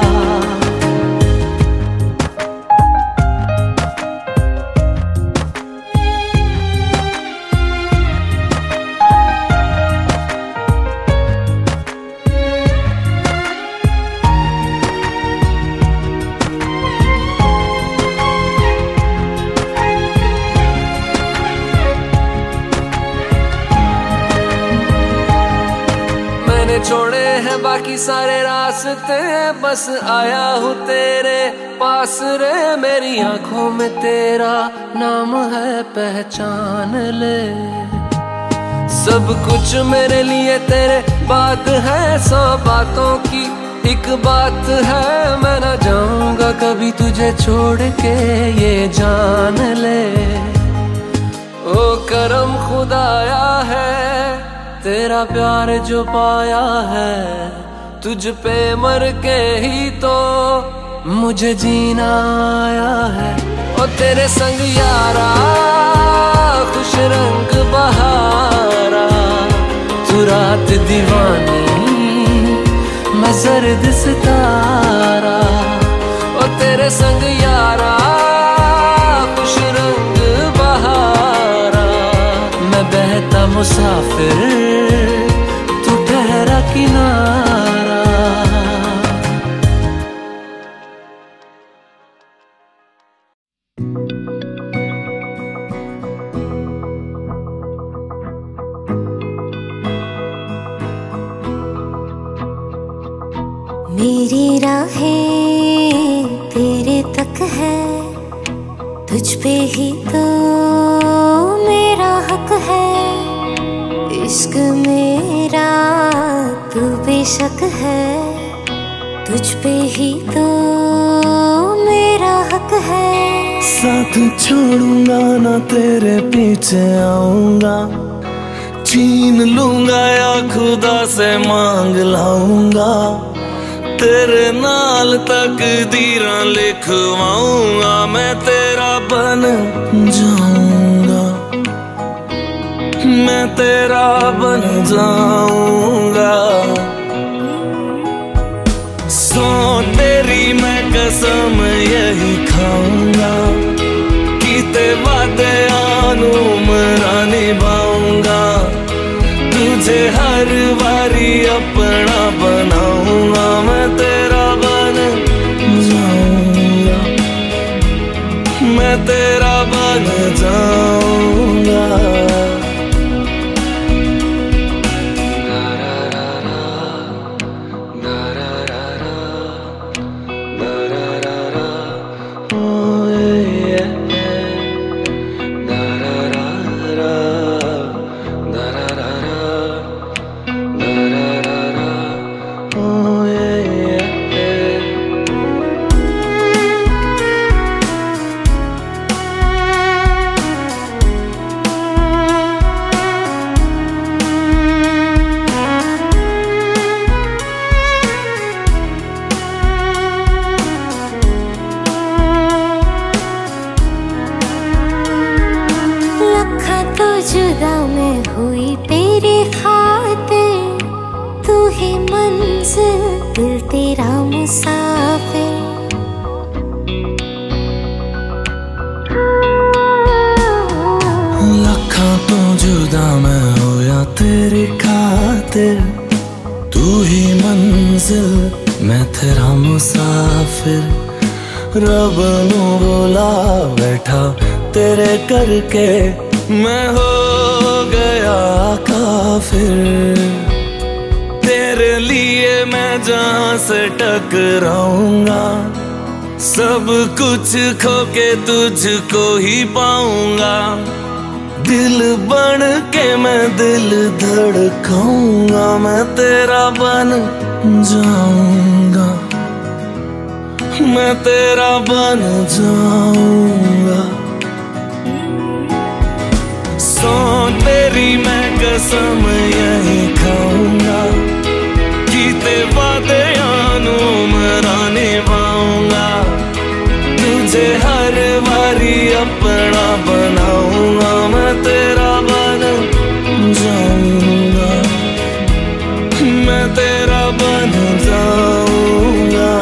छोड़े हैं बाकी सारे रास्ते, बस आया हूँ तेरे पास रे। मेरी आंखों में तेरा नाम है पहचान ले, सब कुछ मेरे लिए तेरे बात है। सौ बातों की एक बात है, मैं ना जाऊंगा कभी तुझे छोड़ के ये जान ले। ओ करम खुदाया है तेरा प्यार जो पाया है, तुझ पे मर के ही तो मुझे जीना आया है। ओ तेरे संग यारा खुश रंग बहारा, तू रात दीवानी मैं जर्द सितारा। ओ तेरे संग यारा खुश रंग बहारा, मैं बहता मुसाफिर तू ठहरा किनारा। मेरी राहें तेरे तक है, तुझ पे ही तो मेरा हक है। इश्क मेरा तू बेशक है, तुझ पे ही तो मेरा हक है। साथ छोड़ूंगा ना तेरे पीछे आऊंगा, छीन लूंगा या खुदा से मांग लाऊंगा। तेरे नाल तकदीरां लिखवाऊंगा, मैं तेरा बन जाऊंगा, मैं तेरा बन जाऊंगा। सो तेरी मैं कसम यही खाऊंगा, कीते वादे आनू मरा निभाऊंगा। तुझे हर बारी अपना बनाऊंगा, मैं तेरा बन जाऊंगा, मैं बन जाऊंगा। जुदा मैं हुई तेरे खातिर, तू ही मंजिल दिल तेरा मुसाफिर। लखा तो जुदा मैं होया तेरी खातिर, तू ही मंजिल मैं तेरा मुसाफिर। रब नू बोला बैठा तेरे करके, मैं हो गया काफिर। तेरे लिए मैं जहां से टकराऊंगा, सब कुछ खो के तुझको ही पाऊंगा। दिल बन के मैं दिल धड़काऊंगा, मैं तेरा बन जाऊंगा, मैं तेरा बन जाऊंगा। सौ तेरी मैं कसम यही खाऊंगा, कीते वादे यानू मरा निभाऊंगा। तुझे हर बारी अपना बनाऊंगा, मैं तेरा बन जाऊंगा, मैं तेरा बन जाऊंगा।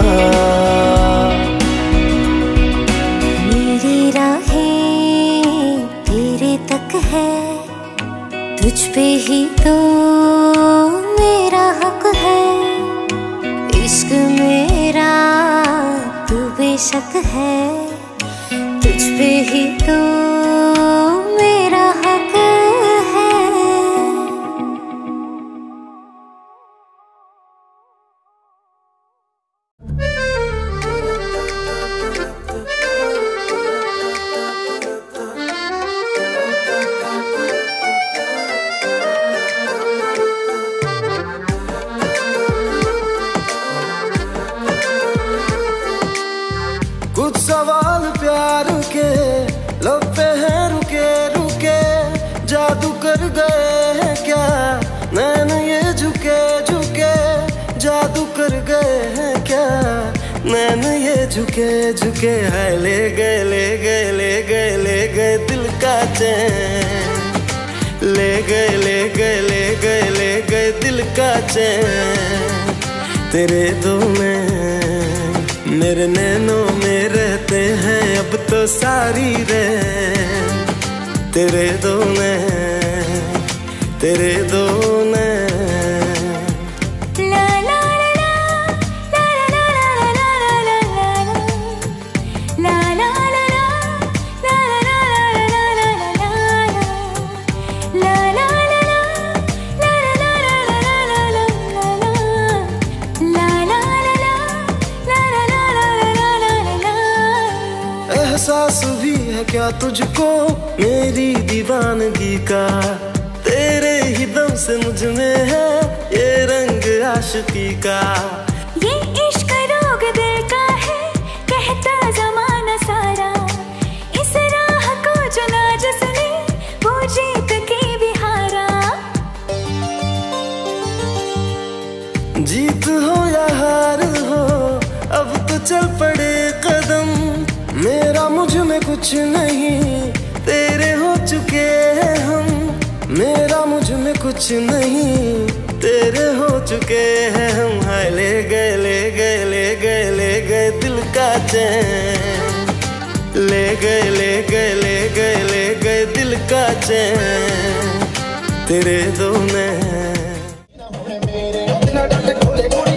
मेरी राहें तेरे तक है, तुझ पे ही तो मेरा हक है। इश्क मेरा तू बेशक है, तुझ पे ही तो मेरा हक है। कुछ सवाल प्यार के लब पे हैं रुके रुके, जादू कर गए हैं क्या नैन ये झुके झुके। जादू कर गए हैं क्या नैन ये झुके झुके। है ले गए ले गए ले गए ले गए दिल का चैन, ले गए ले गए ले गए ले गए दिल का चैन। तेरे दो में मेरे नैनों में रहते हैं अब तो सारी रैन। तेरे दो नैन तेरे दो नैन। एहसास भी है क्या तुझको मेरी दीवानगी का, तेरे ही दम से मुझ में है ये रंग आशिकी का। ये इश्क रोग दिल का है कहता जमाना सारा, इस राह को जो ना जिसने वो जीत के भी हारा। जीत हो या हार हो अब तो चल पड़े कदम, मेरा मुझ में कुछ नहीं तेरे हो चुके हैं हम। मेरा मुझ में कुछ नहीं तेरे हो चुके हैं हम। हाय ले गए ले गए ले गए ले गए दिल का चैन, ले गए ले गए ले गए ले गए दिल का चैन। तेरे दो नैन